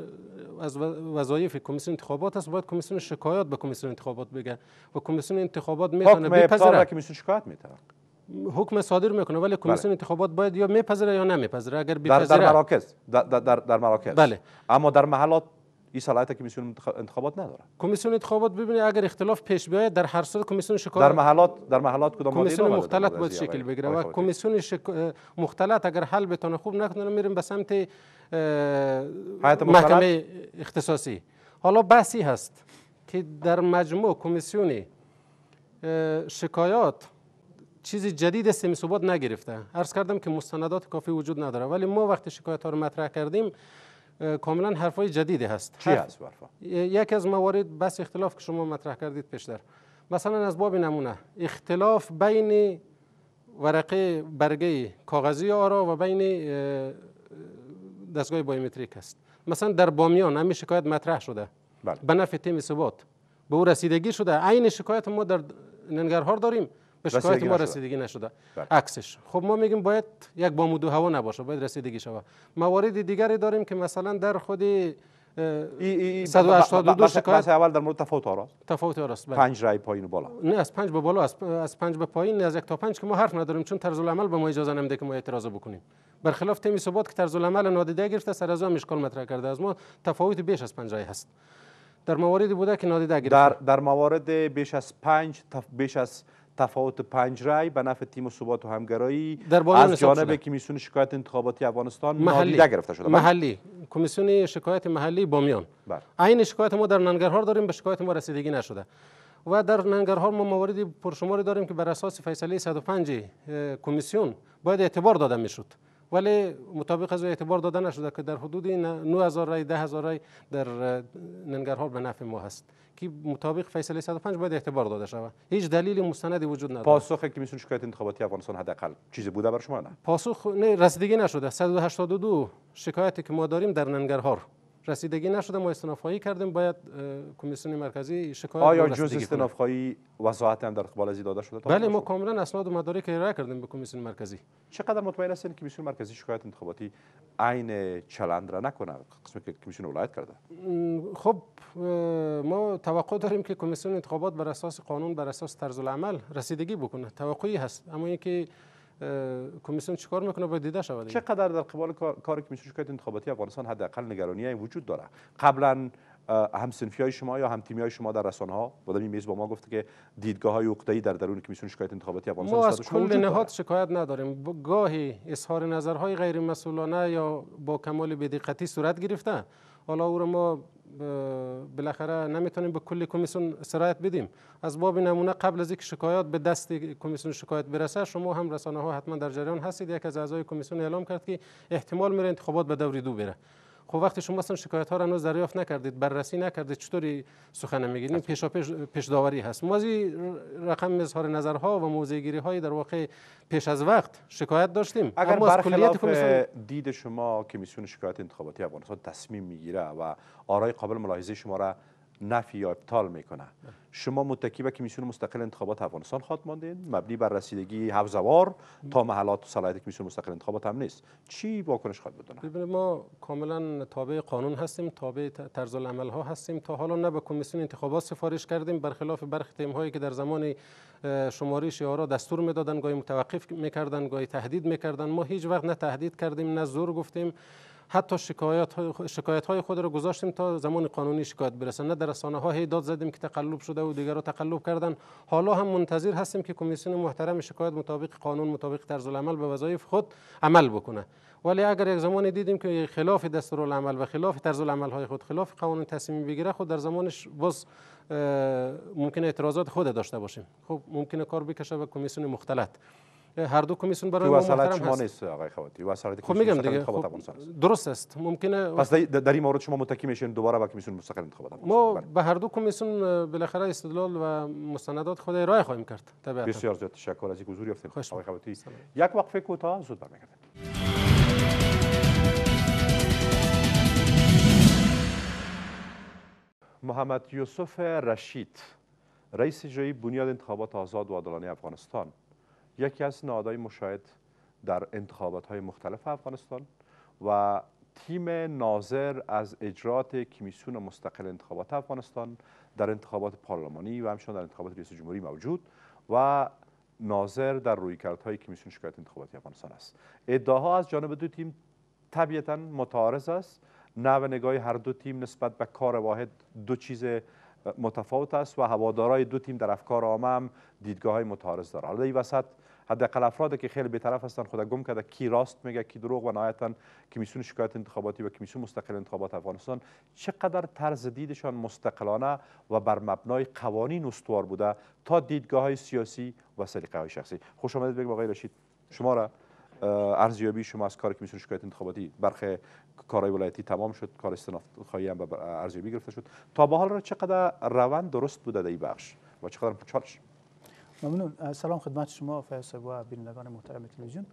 از وظایف کمیسیون انتخابات است. باید کمیسیون شکایات به کمیسیون انتخابات بگه و کمیسیون انتخابات میتونه بپذیره. کمیسیون شکایت میتونه حکم صادر میکنه، ولی کمیسیون انتخابات باید یا میپذیره یا نمیپذیره. اگر بپذیره در, در مراکز در, در, در مراکز بله. اما در محلات این صلاحیت کمیسیون انتخابات نداره. کمیسیون انتخابات ببینید اگر اختلاف پیش بیاید در هر صورت کمیسیون شکایت در محلات در محلات کدام کمیسیون مختلط باید شکل بگیره و کمیسیون شک... مختلط اگر حل بتونه خوب نکنه میریم به سمت محکمه اختصاصی. حالا بحثی هست که در مجموع کمیسیون شکایات چیزی جدید است تیم ثبات نگرفته. عرض کردم که مستندات کافی وجود نداره، ولی ما وقتی شکایت ها رو مطرح کردیم کاملا حرفای جدیدی هست. چی هست حرفا؟ یکی از موارد بس اختلاف که شما مطرح کردید پیشتر، مثلا از باب نمونه اختلاف بین ورقه برگه کاغذی آرا و بین دستگاه بایومتریک است. مثلا در بامیان همین شکایت مطرح شده بله. به نفع تیم ثبات به او رسیدگی شده. عین شکایت ما در ننگرهار داریم، به شکایت ما رسیدگی نشده عکسش. خب ما میگیم باید یک بام و دو هوا نباشه، باید رسیدگی شود. موارد دیگری داریم که مثلا در خود صد و هشتاد و دو شکایت اول در مورد تفاوت آرا تفاوت آراست بله. پنج رای پایین و بالا نه از پنج به بالا، از از پنج به پایین، از یک تا پنج که ما حرف نداریم چون طرز العمل به ما اجازه نمیده که ما اعتراض بکنیم. برخلاف تیم ثبات که طرز العمل نادیده گرفته، سر از اون اشکال مطرح کرده. از ما تفاوت بیش از پنج رای هست. در مواردی بوده که نادیده گرفته. در در موارد بیش از پنج تف... بیش از تفاوت پنج رای به نفع تیم ثبات و همگرایی از جانب کمیسیون شکایات انتخاباتی افغانستان نادیده گرفته شده. محلی کمیسیون شکایت محلی بامیان. عین شکایت ما در ننگرهار داریم، به شکایت ما رسیدگی نشده. و در ننگرهار ما مواردی پرشماری داریم که بر اساس فیصله صد و پنج کمیسیون باید اعتبار داده میشد، ولی مطابق از اعتبار داده نشده که در حدود نه هزار رای ده هزار رای در ننگرهار به نفع ما هست که مطابق فیصله صد و پنج باید اعتبار داده شود. هیچ دلیل مستندی وجود نداره. پاسخ کمیسیون شکایت انتخاباتی افغانستان حداقل چیزی بوده بر شما؟ نه پاسخ نه رسیدگی نشده. صد و هشتاد و دو شکایتی که ما داریم در ننگرهار رسیدگی نشده، ما استینافی کردیم، باید کمیسیون مرکزی شکایت. آیا جز استینافی وضاحت هم در قبال از داده شده؟ بله، ما کاملا اسناد و مدارک ارائه کردیم به کمیسیون مرکزی. چقدر مطمئن هستین که کمیسیون مرکزی شکایت انتخاباتی عین چلند را نکنه، قسمی که کمیسیون ولایت کرده؟ خب ما توقع داریم که کمیسیون انتخابات بر اساس قانون، بر اساس طرز العمل رسیدگی بکنه، توقعی هست. اما اینکه کمیسیون چیکار میکنه باید دیده شود. چقدر در قبال کار کمیسیون شکایات انتخاباتی افغانستان حداقل نگرانی این وجود داره؟ قبلا هم صنفی های شما یا هم تیمی های شما در رسانه ها و در این میز با ما گفته که دیدگاه های عقده‌ای در درون کمیسیون شکایت انتخاباتی افغانستان ما از کل نهاد شکایت نداریم. گاهی اظهار نظرهای غیر مسئولانه یا با کمال بی‌دقتی صورت گرفته، حالا او را ما بالاخره نمیتونیم به کل کمیسیون سرایت بدیم. از باب نمونه قبل از اینکه شکایات به دست کمیسیون شکایت برسه، شما هم رسانه ها حتما در جریان هستید، یک از اعضای کمیسیون اعلام کرد که احتمال میره انتخابات به دور دو بره. خب وقتی شما اصلا شکایت ها را هنوز دریافت نکردید، بررسی نکردید، چطوری سخن میگید؟ پیشا پیش پیش داوری هست. ما از این رقم اظهار نظرها و موضع‌گیری های در واقع پیش از وقت شکایت داشتیم. اگر برخلاف دید شما کمیسیون شکایت انتخاباتی افغانستان تصمیم میگیره و آرای قابل ملاحظه شما را نفی یا ابطال میکنه، شما متکی به کمیسیون مستقل انتخابات افغانستان خواهد ماندین مبنی بر رسیدگی هزار تا محلات و صلاحیت کمیسیون مستقل انتخابات هم نیست؟ چی واکنش خواهد بدونه؟ ببینید ما کاملا تابع قانون هستیم، تابع طرز العمل ها هستیم. تا حالا نه به کمیسیون انتخابات سفارش کردیم، برخلاف برخی تیم هایی که در زمان شماره شعارا دستور میدادن، گاهی متوقف میکردن، گاهی تهدید میکردن. ما هیچ وقت نه تهدید کردیم نه زور گفتیم، حتی شکایات های شکایت های خود را گذاشتیم تا زمان قانونی شکایت برسه. نه در رسانه ها هی داد زدیم که تقلب شده و دیگرها تقلب کردن. حالا هم منتظر هستیم که کمیسیون محترم شکایت مطابق قانون، مطابق طرز العمل به وظایف خود عمل بکنه. ولی اگر یک زمانی دیدیم که خلاف دستورالعمل و خلاف طرز العمل های خود، خلاف قانون تصمیم بگیره، خود در زمانش باز ممکنه اعتراضات خود داشته باشیم. خب ممکنه کار بکشه به کمیسیون مختلط. هر دو کمیسیون برای ما محترم شما هست. نیست آقای خواتی، وسالت خب میگم دیگه، خب درست است. ممکنه پس در این مورد شما متکی میشین دوباره به کمیسیون مستقل انتخابات؟ ما به هر دو کمیسیون بالاخره استدلال و مستندات خود ارائه خواهیم کرد. طبعا بسیار زیاد تشکر از اینکه حضور یافتید آقای خواتی. یک وقفه کوتاه، زود برمیگردیم. محمد یوسف رشید، رئیس اجرایی بنیاد انتخابات آزاد و عادلانه افغانستان، یکی از نهادهای مساعد در انتخابات‌های مختلف افغانستان و تیم ناظر از اجرات کمیسیون مستقل انتخابات افغانستان در انتخابات پارلمانی و همچنین در انتخابات ریاست جمهوری موجود و ناظر در رویکردهای کمیسیون شکایات انتخاباتی افغانستان است. ادعاها از جانب دو تیم طبیعتاً متعارض است. نحو نگاه هر دو تیم نسبت به کار واحد دو چیز متفاوت است و هوادارهای دو تیم در افکار عامه هم دیدگاه‌های متعارض دارند. حالا این وسط حداقل افرادی که خیلی بی‌طرف هستند خود گم کرده کی راست میگه کی دروغ و نهایتاً کمیسیون شکایات انتخاباتی و کمیسیون مستقل انتخابات افغانستان چقدر طرز دیدشان مستقلانه و بر مبنای قوانین استوار بوده تا دیدگاه‌های سیاسی و سلیقه‌های شخصی. خوش آمدید بگم آقای رشید. شما را ارزیابی شما از کار کمیسیون شکایات انتخاباتی، برخی کارهای ولایتی تمام شد، کار استینافی هم به ارزیابی گرفته شد، تا به حال را چقدر روند درست بوده در این بخش و چقدر چالش؟ ممنون. سلام خدمت شما فیصل و بینندگان محترم تلویزیون.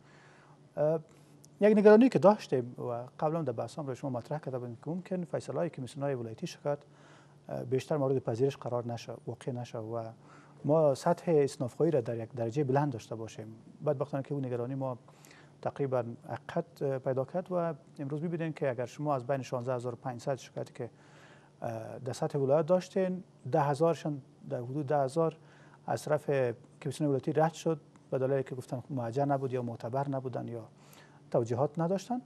یک نگرانی که داشتیم و قبلا در بحثام را شما مطرح کرده بودیم که ممکن فیصله‌های کمیسیون‌های ولایتی شکایت بیشتر مورد پذیرش قرار نشه، واقع نشه و ما سطح استینافی را در یک درجه بلند داشته باشیم. بدبختانه که اون نگرانی ما تقریبا حقیقت پیدا کرد و امروز می‌بینید که اگر شما از بین شانزده هزار و پانصد شکایتی که در سطح ولایت داشتین، ده هزارشان در حدود ده هزار از طرف کمیسیون ولایتی رد شد به دلیلی که گفتن معجر نبود یا معتبر نبودن یا توجیهات نداشتن.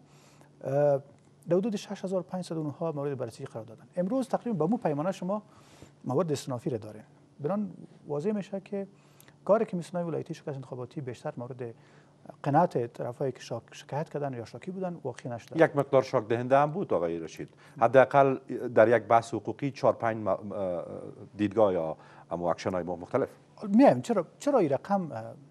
در حدود شش هزار و پانصد اونها مورد بررسی قرار دادن. امروز تقریبا به مو پیمانه شما موارد استینافی را دارین. بران واضح میشه که کار کمیسیون ولایتی شکایت انتخاباتی بیشتر مورد قناعت طرفایی که شکایت کردن یا شاکی بودن واقع نشد. یک مقدار شاک دهنده هم بود آقای رشید. حداقل در یک بحث حقوقی چهار پنج دیدگاه یا اما اکشن های مختلف. میایم چرا چرا این رقم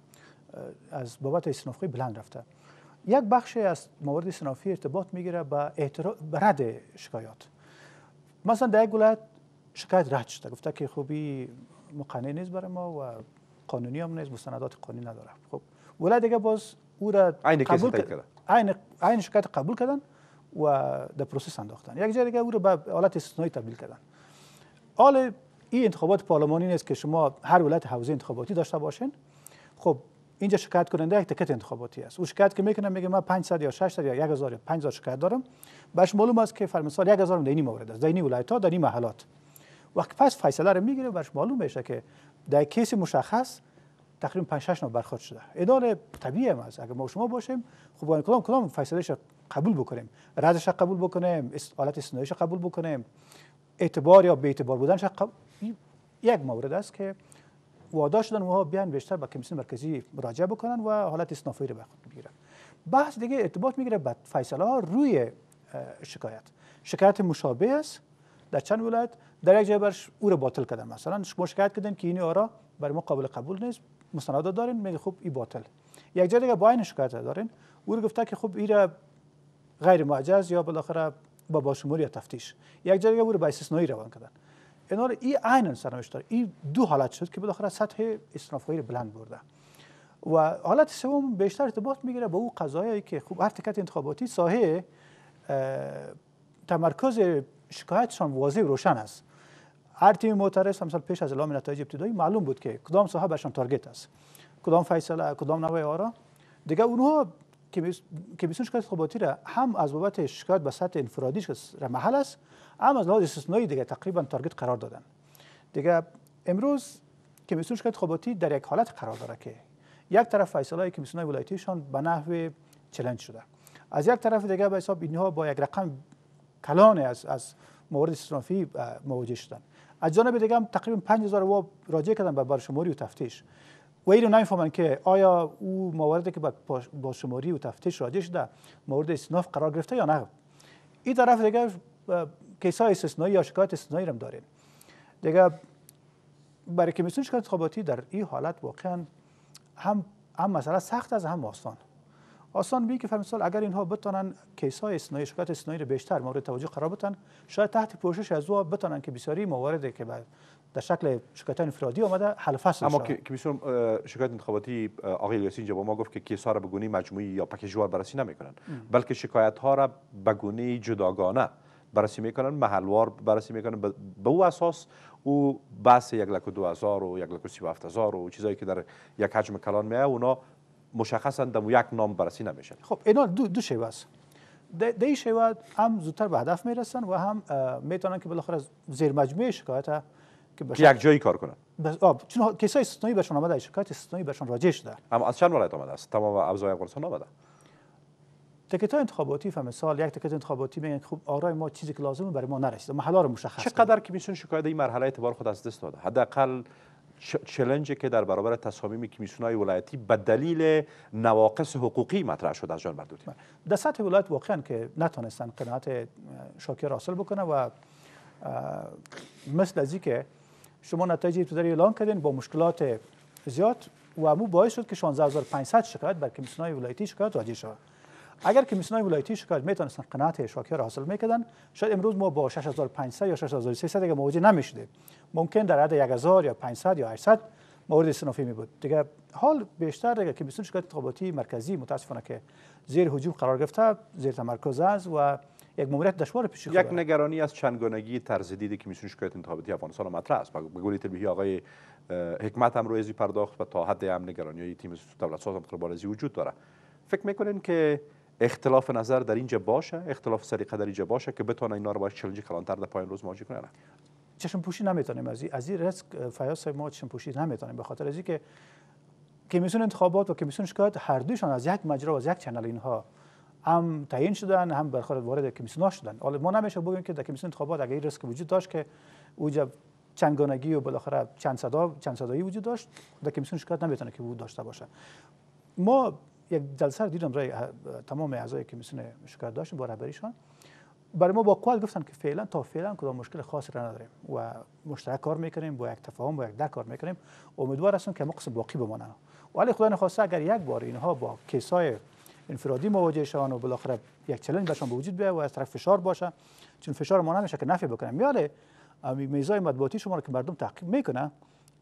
از بابت استینافی بلند رفته؟ یک بخش از موارد استینافی ارتباط میگیره با اعتراض رد شکایات. مثلا در یک ولایت شکایت رد شده، گفته که خوبی مقنع نیست برای ما و قانونی هم نیست، مستندات قانونی نداره. خب ولایت دیگه باز او را قبول کردن. عین عین شکایت قبول کردن و در پروسس انداختن. یک جای دیگه او رو به حالت استثنایی تبدیل کردن. حال این انتخابات پارلمانی نیست که شما هر ولایت حوزه انتخاباتی داشته باشین. خب اینجا شکایت کننده یک تکت انتخاباتی است. او شکایت که میکنه میگه من پانصد یا ششصد یا هزار یا پنج هزار شکایت دارم. باش معلوم است که فرمسال هزار در این مورد است، در این ولایت‌ها، در این محلات. وقتی پس فیصله رو میگیره باش معلوم میشه که در کیس مشخص تقریبا پنج شش نفر برخورد شده. اداره طبیعی است. اگر ما شما باشیم خب کدام کدام فیصلهش قبول بکنیم، ردش قبول بکنیم، حالت استثنائیش قبول بکنیم، اعتبار یا بی اعتبار بودنش قبول. یک مورد است که وعده شدن اونها بیان بیشتر به کمیسیون مرکزی مراجعه بکنن و حالت استینافی رو به خود بگیرن. بحث دیگه ارتباط میگیره به فیصله ها روی شکایت. شکایت مشابه است در چند ولایت، در یک جای برش او رو باطل کردن. مثلا شما شکایت کردن که این آرا برای ما قابل قبول نیست، مستندات دارین، میگه خب این باطل. یک جای دیگه با این شکایت دارین، او رو گفته که خب این غیر معجز یا بالاخره با باشموری یا تفتیش. یک جای دیگه او رو با استثنایی روان کردن. اینا رو این عین سرنوشت داره. این دو حالت شد که بالاخره سطح استینافی رو بلند برده. و حالت سوم بیشتر ارتباط میگیره با او قضایایی که خوب هر تکت انتخاباتی ساحه تمرکز شکایتشان واضح و روشن است. هر تیم معترض مثلا پیش از اعلام نتایج ابتدایی معلوم بود که کدام ساحه برشان تارگت است، کدام فیصله، کدام نوع آرا. دیگه اونها کمیسیون شکایت انتخاباتی را هم از بابت شکایت به سطح انفرادیش که محل است، هم از لحاظ استثنایی دیگه تقریبا تارگت قرار دادن. دیگه امروز کمیسیون شکایت انتخاباتی در یک حالت قرار داره که یک طرف فیصله کمیسیون ولایتیشان به نحو چالش شده، از یک طرف دیگه به حساب اینها با یک رقم کلان از از موارد استینافی مواجه شدن. از جانب دیگه هم تقریبا پنج هزار و راجع کردن به برشماری و تفتیش. و اینو نمیفهمن که آیا او مواردی که با شماری و تفتیش راجع شده مورد استیناف قرار گرفته یا نه. این طرف دیگه کیسای استثنایی یا شکایت استثنایی هم داریم. دیگه برای کمیسیون شکایت انتخاباتی در این حالت واقعا هم هم مسئله سخت است هم آسان. آسان بی که فرمسال اگر اینها بتونن کیسای استثنایی شکایت استثنایی رو بیشتر مورد توجه قرار بدن، شاید تحت پوشش از او بتونن که بسیاری مواردی که در شکل شکایت انفرادی آمده حل فصل اما کمیسیون شکایت انتخاباتی آقای الیاسی اینجا با ما گفت که کیس‌ها را به گونه مجموعی یا پکیجوار بررسی نمی‌کنن، بلکه شکایت‌ها را به گونه جداگانه بررسی میکنن، محلوار بررسی میکنن. به او اساس او بحث یک لک و دو هزار و یک لک و سی و هفت هزار و چیزایی که در یک حجم کلان میاد اونا مشخصا در یک نام بررسی نمیشن. خب اینا دو دو شیوه است. در این شیوه هم زودتر به هدف میرسن و هم میتونن که بالاخره زیر مجموعه شکایت که یک جایی کار کنن. بس آب چون کیسای استثنایی برشون آمده، شکایت استثنایی برشون راجع شده. اما از چند ولایت آمده است؟ تمام ابزار افغانستان آمده. تکت انتخاباتی فمثال یک تکت انتخاباتی میگن خب آرای ما چیزی که لازمه برای ما نرسید، محلا رو مشخص. چقدر کمیسیون شکایت این مرحله اعتبار خود از دست داده؟ حداقل چالنجی که در برابر تصامیم کمیسیون‌های ولایتی به دلیل نواقص حقوقی مطرح شد از جان بردودی. در سطح ولایت واقعا که نتونستن قناعت شاکر حاصل بکنه و مثل از که شما نتایج ابتدایی اعلام کردین با مشکلات زیاد و امو باعث شد که شانزده هزار و پانصد شکایت بر کمیسیون‌های ولایتی شکایت راجع شود. اگر کمیسیون‌های ولایتی شکایت میتونستن قناعت شاکر حاصل میکردن، شاید امروز ما با شش هزار و پانصد یا شش هزار و سیصد دیگه مواجه نمیشدیم. ممکن در حد یک هزار یا پانصد یا هشتصد مورد استینافی می بود. دیگه حال بیشتر دیگه کمیسیون شکایت انتخاباتی مرکزی متاسفانه که زیر هجوم قرار گرفته، زیر تمرکز است و یک ماموریت دشوار پیش یک نگرانی از چندگانگی طرز دید کمیسیون شکایت انتخاباتی افغانستان مطرح است. به قول تلویحی آقای حکمت هم روی ازی پرداخت و تا حد هم نگرانی‌های تیم دولت ساز هم قربالازی وجود داره. فکر میکنین که اختلاف نظر در اینجا باشه، اختلاف سلیقه در اینجا باشه که بتونه اینا رو باش چالش کلانتر در پایان روز مواجه کنه؟ چشم پوشی نمیتونیم از این از این رسک فیاض ما چشم پوشی نمیتونیم، به خاطر از اینکه کمیسیون انتخابات و کمیسیون شکایات هر دوشان از یک مجرا و از یک چنل اینها هم تعیین شدن، هم برخورد وارد کمیسیون شدن. حالا ما نمیشه بگیم که در کمیسیون انتخابات اگه این رسک وجود داشت که اوجا چندگانگی و بالاخره چند صدا چند صدایی وجود داشت، در کمیسیون شکایات نمیتونه که وجود داشته باشه. ما یک جلسه دیدم برای تمام اعضای کمیسیون شکایت داشتیم با رهبریشان. برای ما با قول گفتن که فعلا تا فعلا کدام مشکل خاصی را نداریم و مشترک کار میکنیم، با یک تفاهم با یک درک کار میکنیم. امیدوار هستم که مقصد باقی بمانه. ولی خدا نخواسته اگر یک بار اینها با کیسای انفرادی مواجه شوند و بالاخره یک چالش برشان به وجود بیاد و از طرف فشار باشه، چون فشار ما نمیشه که نفی بکنیم. میاله میزای مطبوعاتی شما رو که مردم تعقیب میکنه،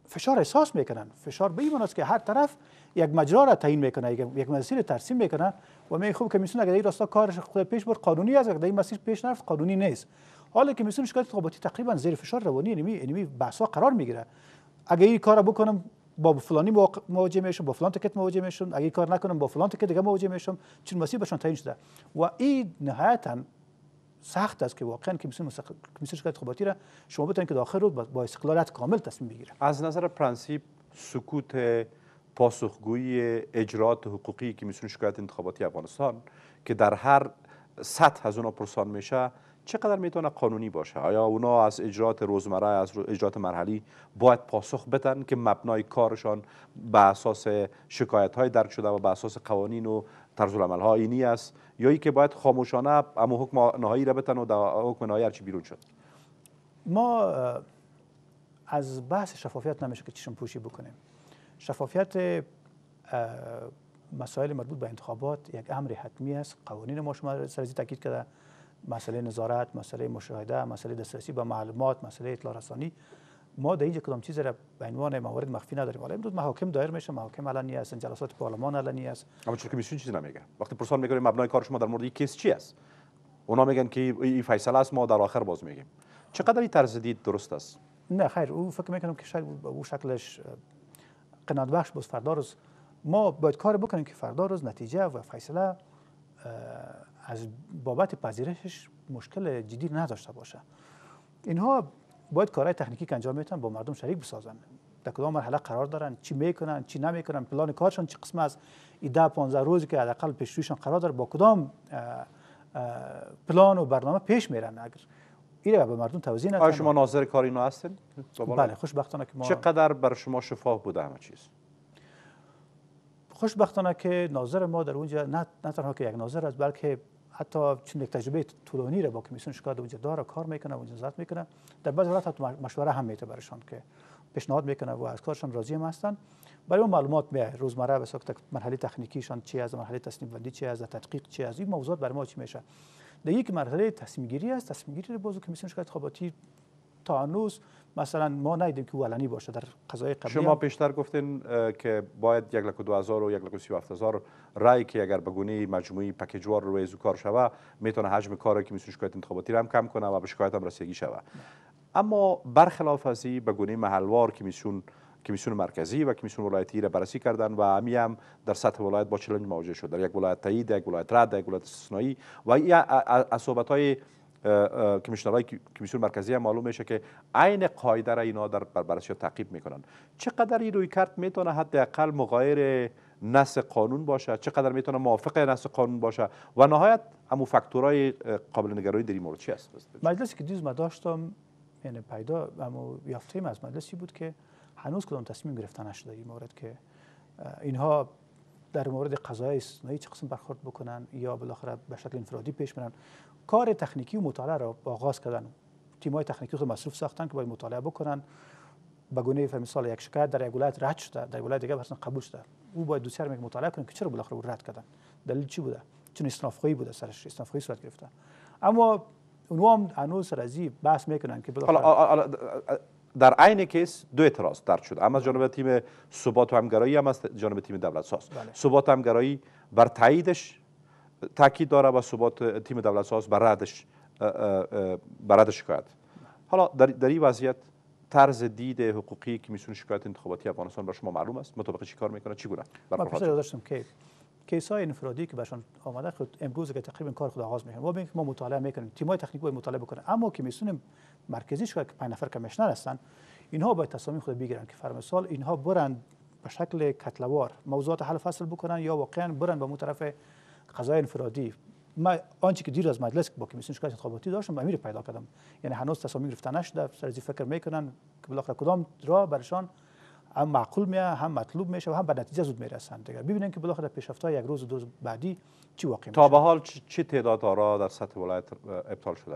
فشار احساس میکنن. فشار به این است که هر طرف یک مجرا را تعیین میکنه، یک مسیر ترسیم میکنه و می خوب کمیسیون اگر این راستا کارش خود پیش برد قانونی است، اگر این مسیر پیش نرفت قانونی نیست. حالا کمیسیون شکایات انتخاباتی تقریبا زیر فشار روانی اینمی اینمی بحثا قرار میگیره. اگر این کارو بکنم با فلانی مواجه میشم، با فلان تکت مواجه میشم، اگر این کار نکنم با فلان تکت دیگه مواجه میشم، چون مسیر بهشون تعیین شده و این نهایتا سخت است که واقعا کمیسیون کمیسیون شکایات انتخاباتی را شما بتونید که داخل روز با استقلالت کامل تصمیم بگیره. از نظر پرنسیپ سکوت پاسخگویی اجراءات حقوقی کمیسیون شکایات انتخاباتی افغانستان که در هر سطح از اونا پرسان میشه چقدر میتونه قانونی باشه؟ آیا اونا از اجراءات روزمره، از اجراءات مرحلی باید پاسخ بدن که مبنای کارشان به اساس شکایت های درج شده و به اساس قوانین و طرز العمل ها اینی است، یا ای که باید خاموشانه اما حکم نهایی را بتن و در حکم نهایی هرچی بیرون شد؟ ما از بحث شفافیت نمیشه که چشم پوشی بکنیم. شفافیت مسائل مربوط به انتخابات یک امر حتمی است. قوانین ما شما سرزی تاکید کرده، مسئله نظارت، مسئله مشاهده، مسئله دسترسی به معلومات، مسئله اطلاع رسانی، ما در اینجا کدام چیز را به عنوان موارد مخفی نداریم. حالا امروز محاکم دایر میشه، محاکم علنی است، جلسات پارلمان علنی است. اما چون کمیسیون چیزی نمیگه. وقتی پرسان میکنیم مبنای کار شما در مورد این کیس چی است، اونا میگن که این فیصله است، ما در آخر باز میگیم. چقدر این طرز دید درست است؟ نه خیر، او فکر میکنم که شاید او شکلش قناعت بخش باز فردا روز ما باید کار بکنیم که فردا روز نتیجه و فیصله از بابت پذیرشش مشکل جدی نداشته باشه. اینها باید کارهای تکنیکی که انجام میتن با مردم شریک بسازن، در کدام مرحله قرار دارن، چی میکنن، چی نمیکنن، پلان کارشان چه قسم از ده پانزده روزی که حداقل پیشرویشان قرار داره با کدام پلان و برنامه پیش میرن. اگر این به مردم توضیح ندن. آیا شما ناظر کار اینا هستین؟ بله، خوشبختانه که ما. چقدر برای شما شفاف بوده همه چیز؟ خوشبختانه که ناظر ما در اونجا نه, نه تنها که یک ناظر است، بلکه حتی چون یک تجربه طولانی را با کمیسیون شکایات اونجا داره، کار میکنه، اونجا نظارت میکنه، در بعضی حالات حتی مشوره هم میده برشان که پیشنهاد میکنه و از کارشان راضی هم هستن. برای اون معلومات میاد روزمره به صورت مرحله تکنیکیشان چی از مرحله تصمیم بندی چی از تدقیق چی از این موضوعات برای ما چی میشه. در یک مرحله تصمیم گیری است، تصمیم گیری بازو کمیسیون شکایات انتخاباتی تا هنوز مثلا ما ندیدیم که علنی باشه. در قضای قبلی شما پیشتر گفتین که باید یک لک و دو هزار و یک لک و سی و هفت هزار رای که اگر به گونه مجموعی پکیجوار روی از کار شوه میتونه حجم کاری که میتونه شکایت انتخاباتی را هم کم کنه و به شکایت هم رسیدگی شوه. اما برخلاف از این به گونه محلوار کمیسیون کمیسیون مرکزی و کمیسیون ولایتی را بررسی کردن و همی هم در سطح ولایت با چالش مواجه شد. در یک ولایت تایید، یک ولایت رد، یک ولایت استثنایی و این از صحبت‌های کمیشنرهای کمیسیون مرکزی هم معلوم میشه که عین قاعده را اینا در بررسی تعقیب میکنن. چقدر این روی کرد میتونه حداقل مغایر نص قانون باشه، چقدر میتونه موافق نص قانون باشه و نهایت همون فاکتورهای قابل نگرانی در این مورد چی است؟ مجلسی که دیروز ما داشتم یعنی پیدا اما یافتیم از مجلسی بود که هنوز کدام تصمیم گرفته نشده این مورد که اینها در مورد قضایای استثنایی چه قسم برخورد بکنن یا بالاخره به شکل انفرادی پیش برن. کار تکنیکی و مطالعه را آغاز کردن. تیم‌های تکنیکی خود مصروف ساختن که باید مطالعه بکنن. به گونه مثال یک شکایت در یک ولایت رد شده، در ولایت دیگه اصلا قبول شده، او باید دوسیار میگه مطالعه کنه که چرا بالاخره او رد کردن، دلیل چی بوده، چون استینافی بوده، سرش استینافی صورت گرفته. اما اونها هم هنوز سر از این بحث میکنن که بالاخره در عین کیس دو اعتراض درج شده، اما از جانب تیم ثبات و همگرایی هم از جانب تیم دولت ساز. بله. ثبات و همگرایی بر تاییدش تاکید داره و ثبات تیم دولت ساز بر ردش بر رد شکایت. حالا در در این وضعیت طرز دید حقوقی کمیسیون شکایات انتخاباتی افغانستان برای شما معلوم است؟ مطابق چی کار میکنه؟ چی گونه؟ من پیش داشتم که کیس‌های انفرادی که برشان آمده خود امروز که تقریبا کار خود آغاز میکنن، ما میگیم ما مطالعه میکنیم، تیم‌های تکنیکی باید مطالعه بکنن، اما کمیسیون مرکزی شکایت که پنج نفر کمیشنر هستن، اینها باید تصامیم خود بگیرن که فرض مثال اینها برن به شکل کتلوار موضوعات حل فصل بکنن یا واقعا برن به اون طرف قضای انفرادی. ما آنچه که دیر از مجلس با کمیسیون شکایات انتخاباتی داشتم امیر پیدا کردم، یعنی هنوز تصامیم گرفته نشده، سر از فکر میکنن که بالاخره کدام راه برشان هم معقول میه، هم مطلوب میشه و هم به نتیجه زود میرسن. دیگه ببینن که بالاخره پیشرفت‌های یک روز و دو روز بعدی چی واقع میشه. تا به حال چه تعداد آرا در سطح ولایت ابطال شده؟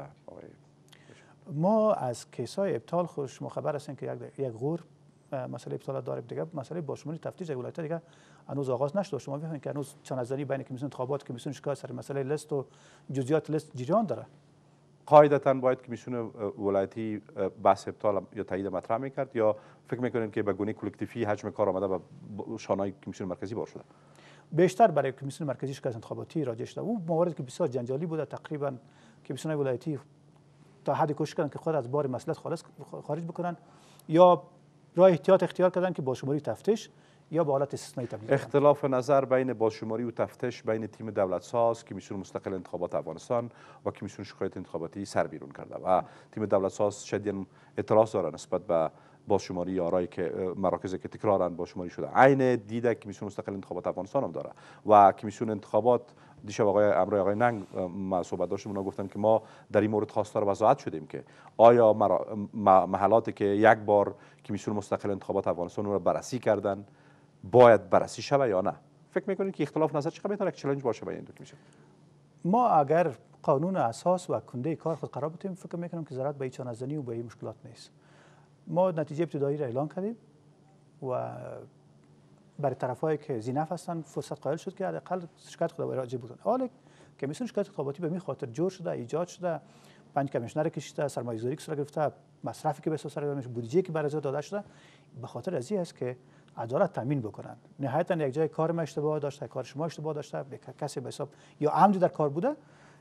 ما از کیس‌های ابطال خوش مخبر هستیم که یک یک غور مسئله ابطال داره. دیگه مسئله با شمول تفتیش یک ولایت دیگه هنوز آغاز نشده. شما می‌بینید که هنوز چند نظری بین کمیسیون انتخابات کمیسیون شکایات سر مسئله لیست و جزئیات لیست جریان داره. قاعدتا باید کمیسیون ولایتی بحث ابطال یا تایید مطرح میکرد، یا فکر میکنین که به گونه کلکتیفی حجم کار آمده به شانه‌های کمیسیون مرکزی بار شده؟ بیشتر برای کمیسیون مرکزی شکایت انتخاباتی راجع شده. او مواردی که بسیار جنجالی بوده تقریبا کمیسیون ولایتی تا حدی کوشش کردن که خود از بار مسئولیت خالص خارج بکنن، یا راه احتیاط اختیار کردن که با شماری تفتیش یا با حالت استثنایی تبدیل. اختلاف نظر بین بازشماری و تفتیش بین تیم دولت ساز کمیسیون مستقل انتخابات افغانستان و کمیسیون شکایات انتخاباتی سر بیرون کرده و تیم دولت ساز شدید اعتراض داره نسبت به بازشماری آرایی که مراکزی که تکرارا بازشماری شده. عین دیده کمیسیون مستقل انتخابات افغانستان هم داره و کمیسیون انتخابات دیشب آقای امروی آقای ننگ ما صحبت داشتیم، اونا گفتن که ما در این مورد خواستار وضاحت شدیم که آیا محلاتی که یک بار کمیسیون مستقل انتخابات افغانستان رو بررسی کردن باید بررسی شود یا نه؟ فکر میکنید که اختلاف نظر چقدر میتونه یک چالش باشه بین این دو کمیسیون؟ ما اگر قانون اساس و کنده کار خود قرار بدیم فکر میکنم که ضرورت به هیچ نزنی و به این مشکلات نیست. ما نتیجه ابتدایی را اعلان کردیم و برای طرفایی که زینف هستن فرصت قائل شد که حداقل شکایت خود راجع بودن. حالا کمیسیون شکایت انتخاباتی به می خاطر جور شده، ایجاد شده، پنج کمیشنر کشیده، سرمایه‌گذاری صورت گرفته، مصرفی که به اساس سر بودجه که برای داده شده، به خاطر از این است که عدالت تامین بکنن. نهایتا یک جای کار ما اشتباه داشته، کار شما اشتباه داشته، کسی به حساب یا عمدی در کار بوده،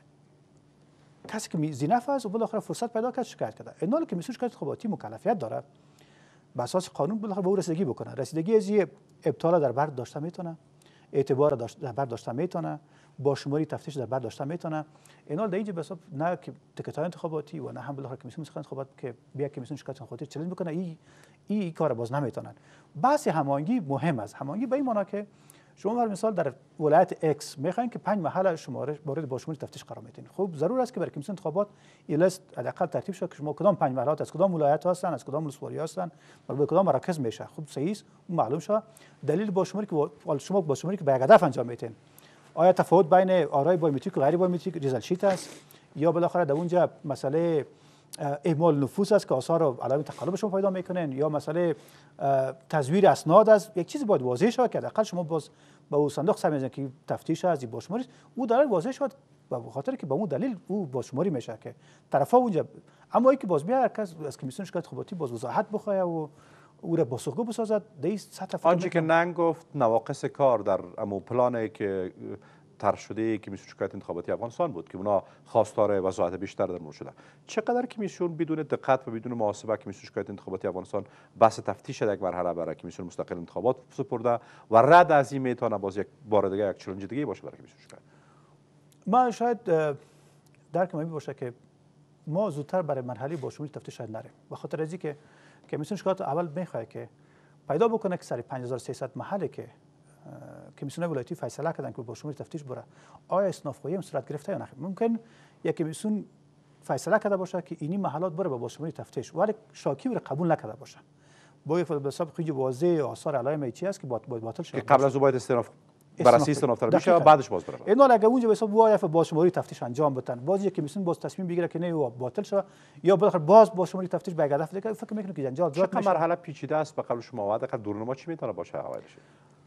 کسی که زینف است و بالاخره فرصت پیدا کرد شکایت کرده. این حال که کمیسیون شکایت انتخاباتی مکلفیت داره به اساس قانون بالاخره به او رسیدگی بکنه. رسیدگی از این ابطال در بر داشته میتونه، اعتبار در بر داشته میتونه، با شماری تفتیش در بر داشته میتونه. این حال در اینجا به حساب نه که تکتای انتخاباتی و نه هم بالاخره کمیسیون انتخابات که بیا کمیسیون شکایت انتخاباتی چالش میکنه، این این ای کار باز نمیتونن. بحث هماهنگی مهم است. هماهنگی به این معنی که شما بر مثال در ولایت ایکس میخواین که پنج محل شماره وارد با شماری تفتیش قرار میدین. خب ضرور است که برای کمیسیون انتخابات این لیست حداقل ترتیب شه که شما کدام پنج محلات از کدام ولایت هستن، از کدام ولسوالی هستن و به کدام مراکز میشه. خب صحیح است، اون معلوم شه. دلیل با شماری که شما با شماری که به هدف انجام میدین، آیا تفاوت بین آرای بایومتریک و غیر بایومتریک ریزالت شیت است یا بالاخره در اونجا مسئله اهمال نفوس است که آثار و علائم تقلب شما پیدا میکنن، یا مسئله تزویر اسناد است. یک چیزی باید واضح شود که حداقل شما باز با او صندوق سر میزنید که تفتیش از با شماری او داره واضح شد به خاطر که با اون دلیل او با شماری میشه که طرفا اونجا. اما ای که باز بیا کس از کمیسیون شکایت انتخاباتی باز وضاحت بخواه و او را پاسخگو بسازد در این سطح. آنچه که ننگ گفت نواقص کار در امو پلانی که طرح شده کمیسیون شکایت انتخاباتی افغانستان بود که اونا خواستار وضاحت بیشتر در مورد شده. چقدر کمیسیون بدون دقت و بدون محاسبه کمیسیون شکایت انتخاباتی افغانستان بحث تفتیش یک مرحله برای کمیسیون مستقل انتخابات سپرده و رد از این میتونه باز یک بار دیگه یک چالش دیگه باشه برای کمیسیون شکایت؟ ما شاید درک ما باشه که ما زودتر برای مرحله با شمول تفتیش شاید نریم، به خاطر از اینکه کمیسیون شکایت اول میخواد که پیدا بکنه که سر پنج هزار و سیصد محله که کمیسیون ولایتی فیصله کردن که با شمول تفتیش بره آیا استینافی هم صورت گرفته یا نه. ممکن یک کمیسیون فیصله کرده باشه که اینی محلات بره با شمول تفتیش ولی شاکی رو قبول نکرده باشه. با یک حساب خیلی واضح آثار علائم چی است که باطل شده که قبل از او باید استیناف بررسی استیناف طلبی شه بعدش باز بره. اینا اگه اونجا به حساب وایف با شماری تفتیش انجام بدن باز یک کمیسیون باز تصمیم بگیره که نه او باطل شه یا بالاخره باز با شماری تفتیش به هدف دیگه فکر میکنم که جنجال زیاد میشه. مرحله پیچیده است به قبل شما وعده که دورنما چی میتونه باشه اوایلش؟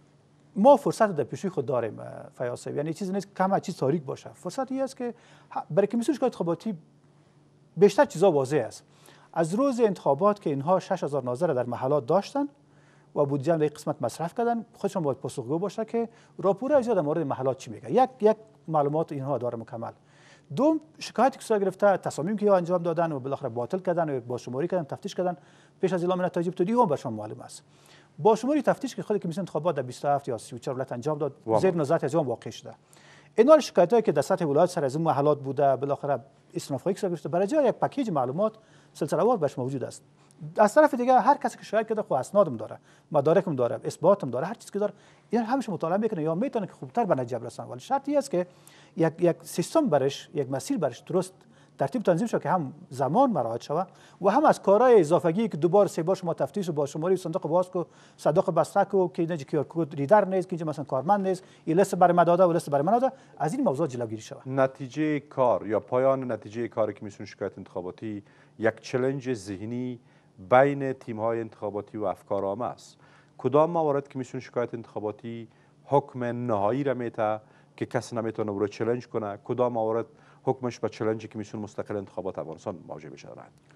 ما فرصت در پیشی خود داریم فیاض صاحب، یعنی چیزی نیست کم چیز تاریک باشه. فرصتی است که برای کمیسیون شکایت انتخاباتی بیشتر چیزا واضح است. از روز انتخابات که اینها شش هزار ناظر در محلات داشتن و بودجه در قسمت مصرف کردن، خودشون باید پاسخگو باشه که راپور از در مورد محلات چی میگه. یک یک معلومات اینها داره مکمل. دوم شکایتی که صورت گرفته، تصامیم که انجام دادن و بالاخره باطل کردن و با شماری کردن، تفتیش کردن پیش از اعلام نتایج ابتدایی هم برشون معلوم است. با شماری تفتیش که خود کمیسیون انتخابات در بیست و هفت یا سی و چهار ولایت انجام داد زیر نظارت از اون واقع شده. اینا شکایتایی که در سطح ولایت سر از این محلات بوده بالاخره استینافی که گرفته برای جای یک پکیج معلومات سلسله‌وار برش موجود است. از طرف دیگه هر کسی که شکایت کرده خو اسنادم داره، مدارکم داره، اثباتم داره، هر چیزی که داره این همش مطالعه میکنه یا میتونه که خوبتر به نتیجه برسن. ولی شرطی است که یک یک سیستم برش، یک مسیر برش درست ترتیب تنظیم شود که هم زمان مراعات شود و هم از کارهای اضافگی که دوبار سه بار شما تفتیش و با شماری صندوق باز کو صندوق بسته کو که اینجا کیو کد ریدر نیست که اینجا مثلا کارمند نیست این لیست برای من داده و لیست برای من داده، از این موضوع جلوگیری شود. نتیجه کار یا پایان نتیجه کار کمیسیون شکایت انتخاباتی یک چالش ذهنی بین تیم‌های انتخاباتی و افکارآمه است. کدام موارد کمیسیون شکایت انتخاباتی حکم نهایی را میته که کسی نمیتونه او را چالش کنه، کدام موارد حکمش به چالش کمیسیون مستقل انتخابات افغانستان مواجه بشه؟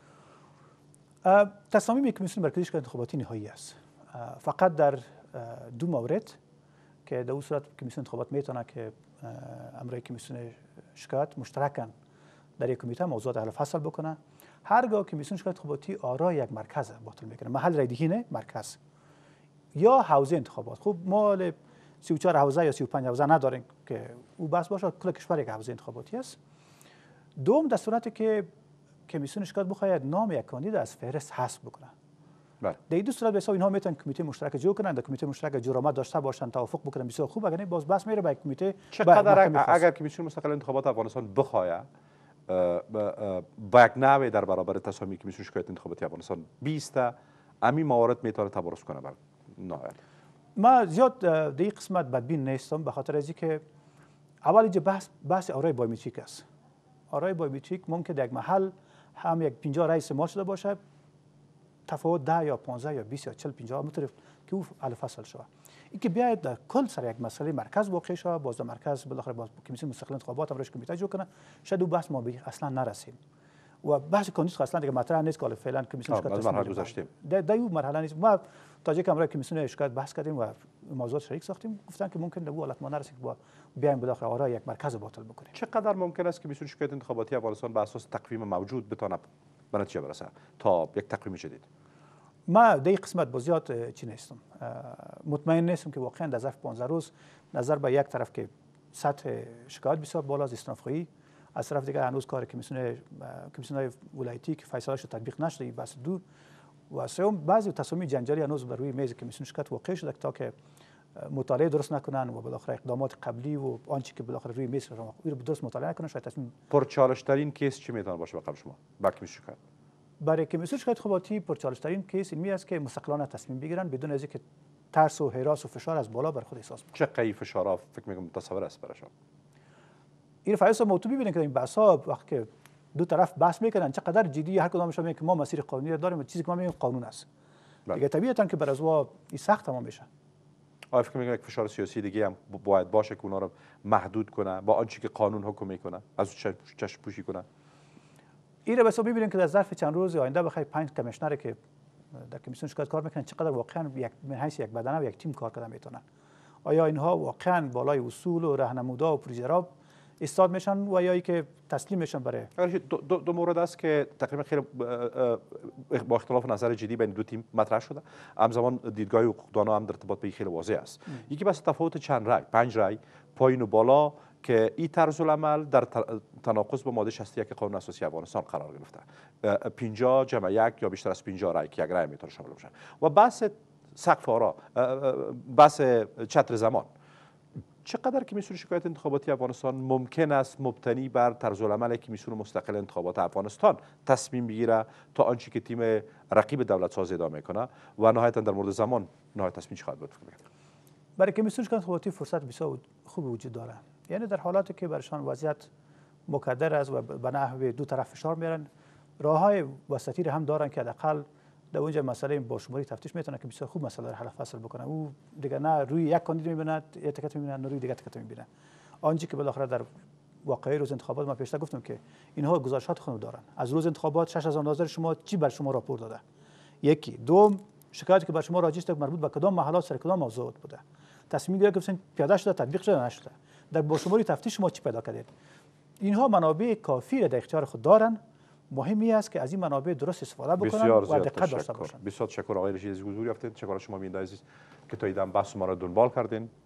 تصامیم کمیسیون مرکزی شکایات انتخاباتی نهایی است. فقط در دو مورد که در اون صورت کمیسیون انتخابات میتونه که امرای کمیسیون شکایات مشترکاً در یک کمیته موضوعات حل فصل بکنه. هرگاه کمیسیون شکایات انتخاباتی آرای یک مرکز باطل میکنه، محل رایدهی نه مرکز یا حوزه انتخابات. خب ما سی و چهار حوزه یا سی و پنج حوزه نداریم که او بس باشه، کل کشور یک حوزه انتخاباتی است. دوم در صورتی که کمیسیون شکایات بخواهد نام یک کاندید از فهرست حذف بکنه. بله. در این دو صورت به حساب اینها میتونن کمیته مشترک جور کنن، در کمیته مشترک جرامت داشته باشن، توافق بکنن، بسیار خوب. اگر نه باز بس میره به کمیته. چقدر اگر کمیسیون مستقل انتخابات افغانستان بخواهد با یک نوع در برابر تصامیم کمیسیون شکایات انتخاباتی افغانستان بیست امی موارد میتونه تبارز کنه؟ بر نهایت ما زیاد در این قسمت بدبین نیستم، به خاطر از اینکه اول اینجا بحث بحث آرای بایومتریک است. آرای بایومتریک ممکن در یک محل هم یک پنجاه رای استعمال شده باشه، تفاوت ده یا پانزده یا بیست یا چهل پنجاه متر که او حل فصل شود. این که بیاید در کل سر یک مسئله مرکز واقع شود، باز در مرکز بالاخره باز کمیسیون مستقل انتخابات هم روش کمیته جور کنه، شاید او بحث ما به اصلا نرسیم و بحث کاندید اصلا دیگه مطرح نیست که فعلا کمیسیون شکایت از مرحله گذشتیم. در این مرحله نیست. ما تاجیک امروز کمیسیون شکایت بحث کردیم و موضوعات شریک ساختیم، گفتن که ممکن به او حالت ما نرسیم که با بیایم بالاخره آرای یک مرکز باطل بکنیم. چقدر ممکن است کمیسیون شکایت انتخاباتی افغانستان بر اساس تقویم موجود بتونه به نتیجه برسه تا یک تقویم جدید؟ ما در این قسمت بازیات چی نیستم، مطمئن نیستم که واقعا در ظرف پانزده روز نظر به یک طرف که سطح شکایت بسیار بالا است، استینافی، از طرف دیگه هنوز کار کمیسیون کمیسیون‌های ولایتی که فیصله‌اش تطبیق نشده بس دو و سوم بعضی تصامیم جنجالی هنوز بر روی میز کمیسیون شکایت واقع شده تا که مطالعه درست نکنن و بالاخره اقدامات قبلی و آنچه که بالاخره روی میز رو درست مطالعه نکنن، شاید تصمیم پرچالش ترین کیس چی میتونه باشه به قبل شما با کمیسیون شکایت؟ برای کمیسیون شکایت انتخاباتی پرچالش ترین کیس اینمی است که مستقلانه تصمیم بگیرن بدون از اینکه ترس و هراس و فشار از بالا بر خود احساس کنن. چه قیف فشارا فکر میکنم متصور است برای شما؟ این فایز ما تو ببینید که این بحث ها وقتی که دو طرف بحث میکنن چقدر جدی هر کدامشون میگن که ما مسیر قانونی رو داریم و چیزی که ما میگیم قانون است. بله. دیگه طبیعتا که بر از وا این سخت تمام میشه. آیا فکر میکنم یک فشار سیاسی دیگه هم باید باشه که اونا رو محدود کنه با آنچه که قانون حکم میکنه، از چشم پوشی کنه؟ این رو بسا ببینیم که در ظرف چند روز آینده بخیر پنج کمیشنر که در کمیسیون شکایت کار میکنن چقدر واقعا یک من حیث یک بدنه و یک تیم کار کردن میتونن. آیا اینها واقعا بالای اصول و راهنمودا و پروژه استاد میشن و یا ای که تسلیم میشن برای دو, دو, دو مورد است که تقریبا خیلی با اختلاف نظر جدی بین دو تیم مطرح شده. همزمان دیدگاه حقوقدانا هم در ارتباط به خیلی واضح است. یکی بس تفاوت چند رای، پنج رای پایین و بالا که این طرز العمل در تناقض با ماده شصت و یک قانون اساسی افغانستان قرار گرفته. پنجاه جمع یک یا بیشتر از پنجاه رای که یک رای میتونه شامل بشه. و بحث سقف آرا، بحث چتر زمان، چقدر کمیسیون شکایات انتخاباتی افغانستان ممکن است مبتنی بر طرز العمل کمیسیون مستقل انتخابات افغانستان تصمیم بگیره تا آنچه که تیم رقیب دولت ساز ادامه کنه و نهایتا در مورد زمان نهایت تصمیم چه خواهد بود؟ برای کمیسیون شکایات انتخاباتی فرصت بسیار خوب وجود داره. یعنی در حالاتی که برشان وضعیت مکدر است و به نحو دو طرف فشار میارن، راههای وسطی هم دارن که حداقل در اونجا مسئله با شماری تفتیش میتونه که بسیار خوب مسئله رو حل فصل بکنه. او دیگه نه روی یک کاندید میبینه یک تکت میبینه، نه روی دیگه تکت میبینه. آنچه که بالاخره در واقعی روز انتخابات ما پیشتر گفتم که اینها گزارشات خود دارن. از روز انتخابات شش هزار ناظر شما چی بر شما راپور داده؟ یکی، دوم شکایتی که بر شما راجع است مربوط به کدام محلات سر کدام موضوعات بوده. تصمیم گیری که پیاده شده تطبیق شده نشده. در با شماری تفتیش شما چی پیدا کردید؟ اینها منابع کافی را در اختیار خود دارن. مهمی است که از این منابع درست استفاده بکنن و دقت داشته باشن. بسیار تشکر آقای رشید از حضور یافتید. تشکر از شما بیننده عزیز که تا ایدان بحث ما را دنبال کردین.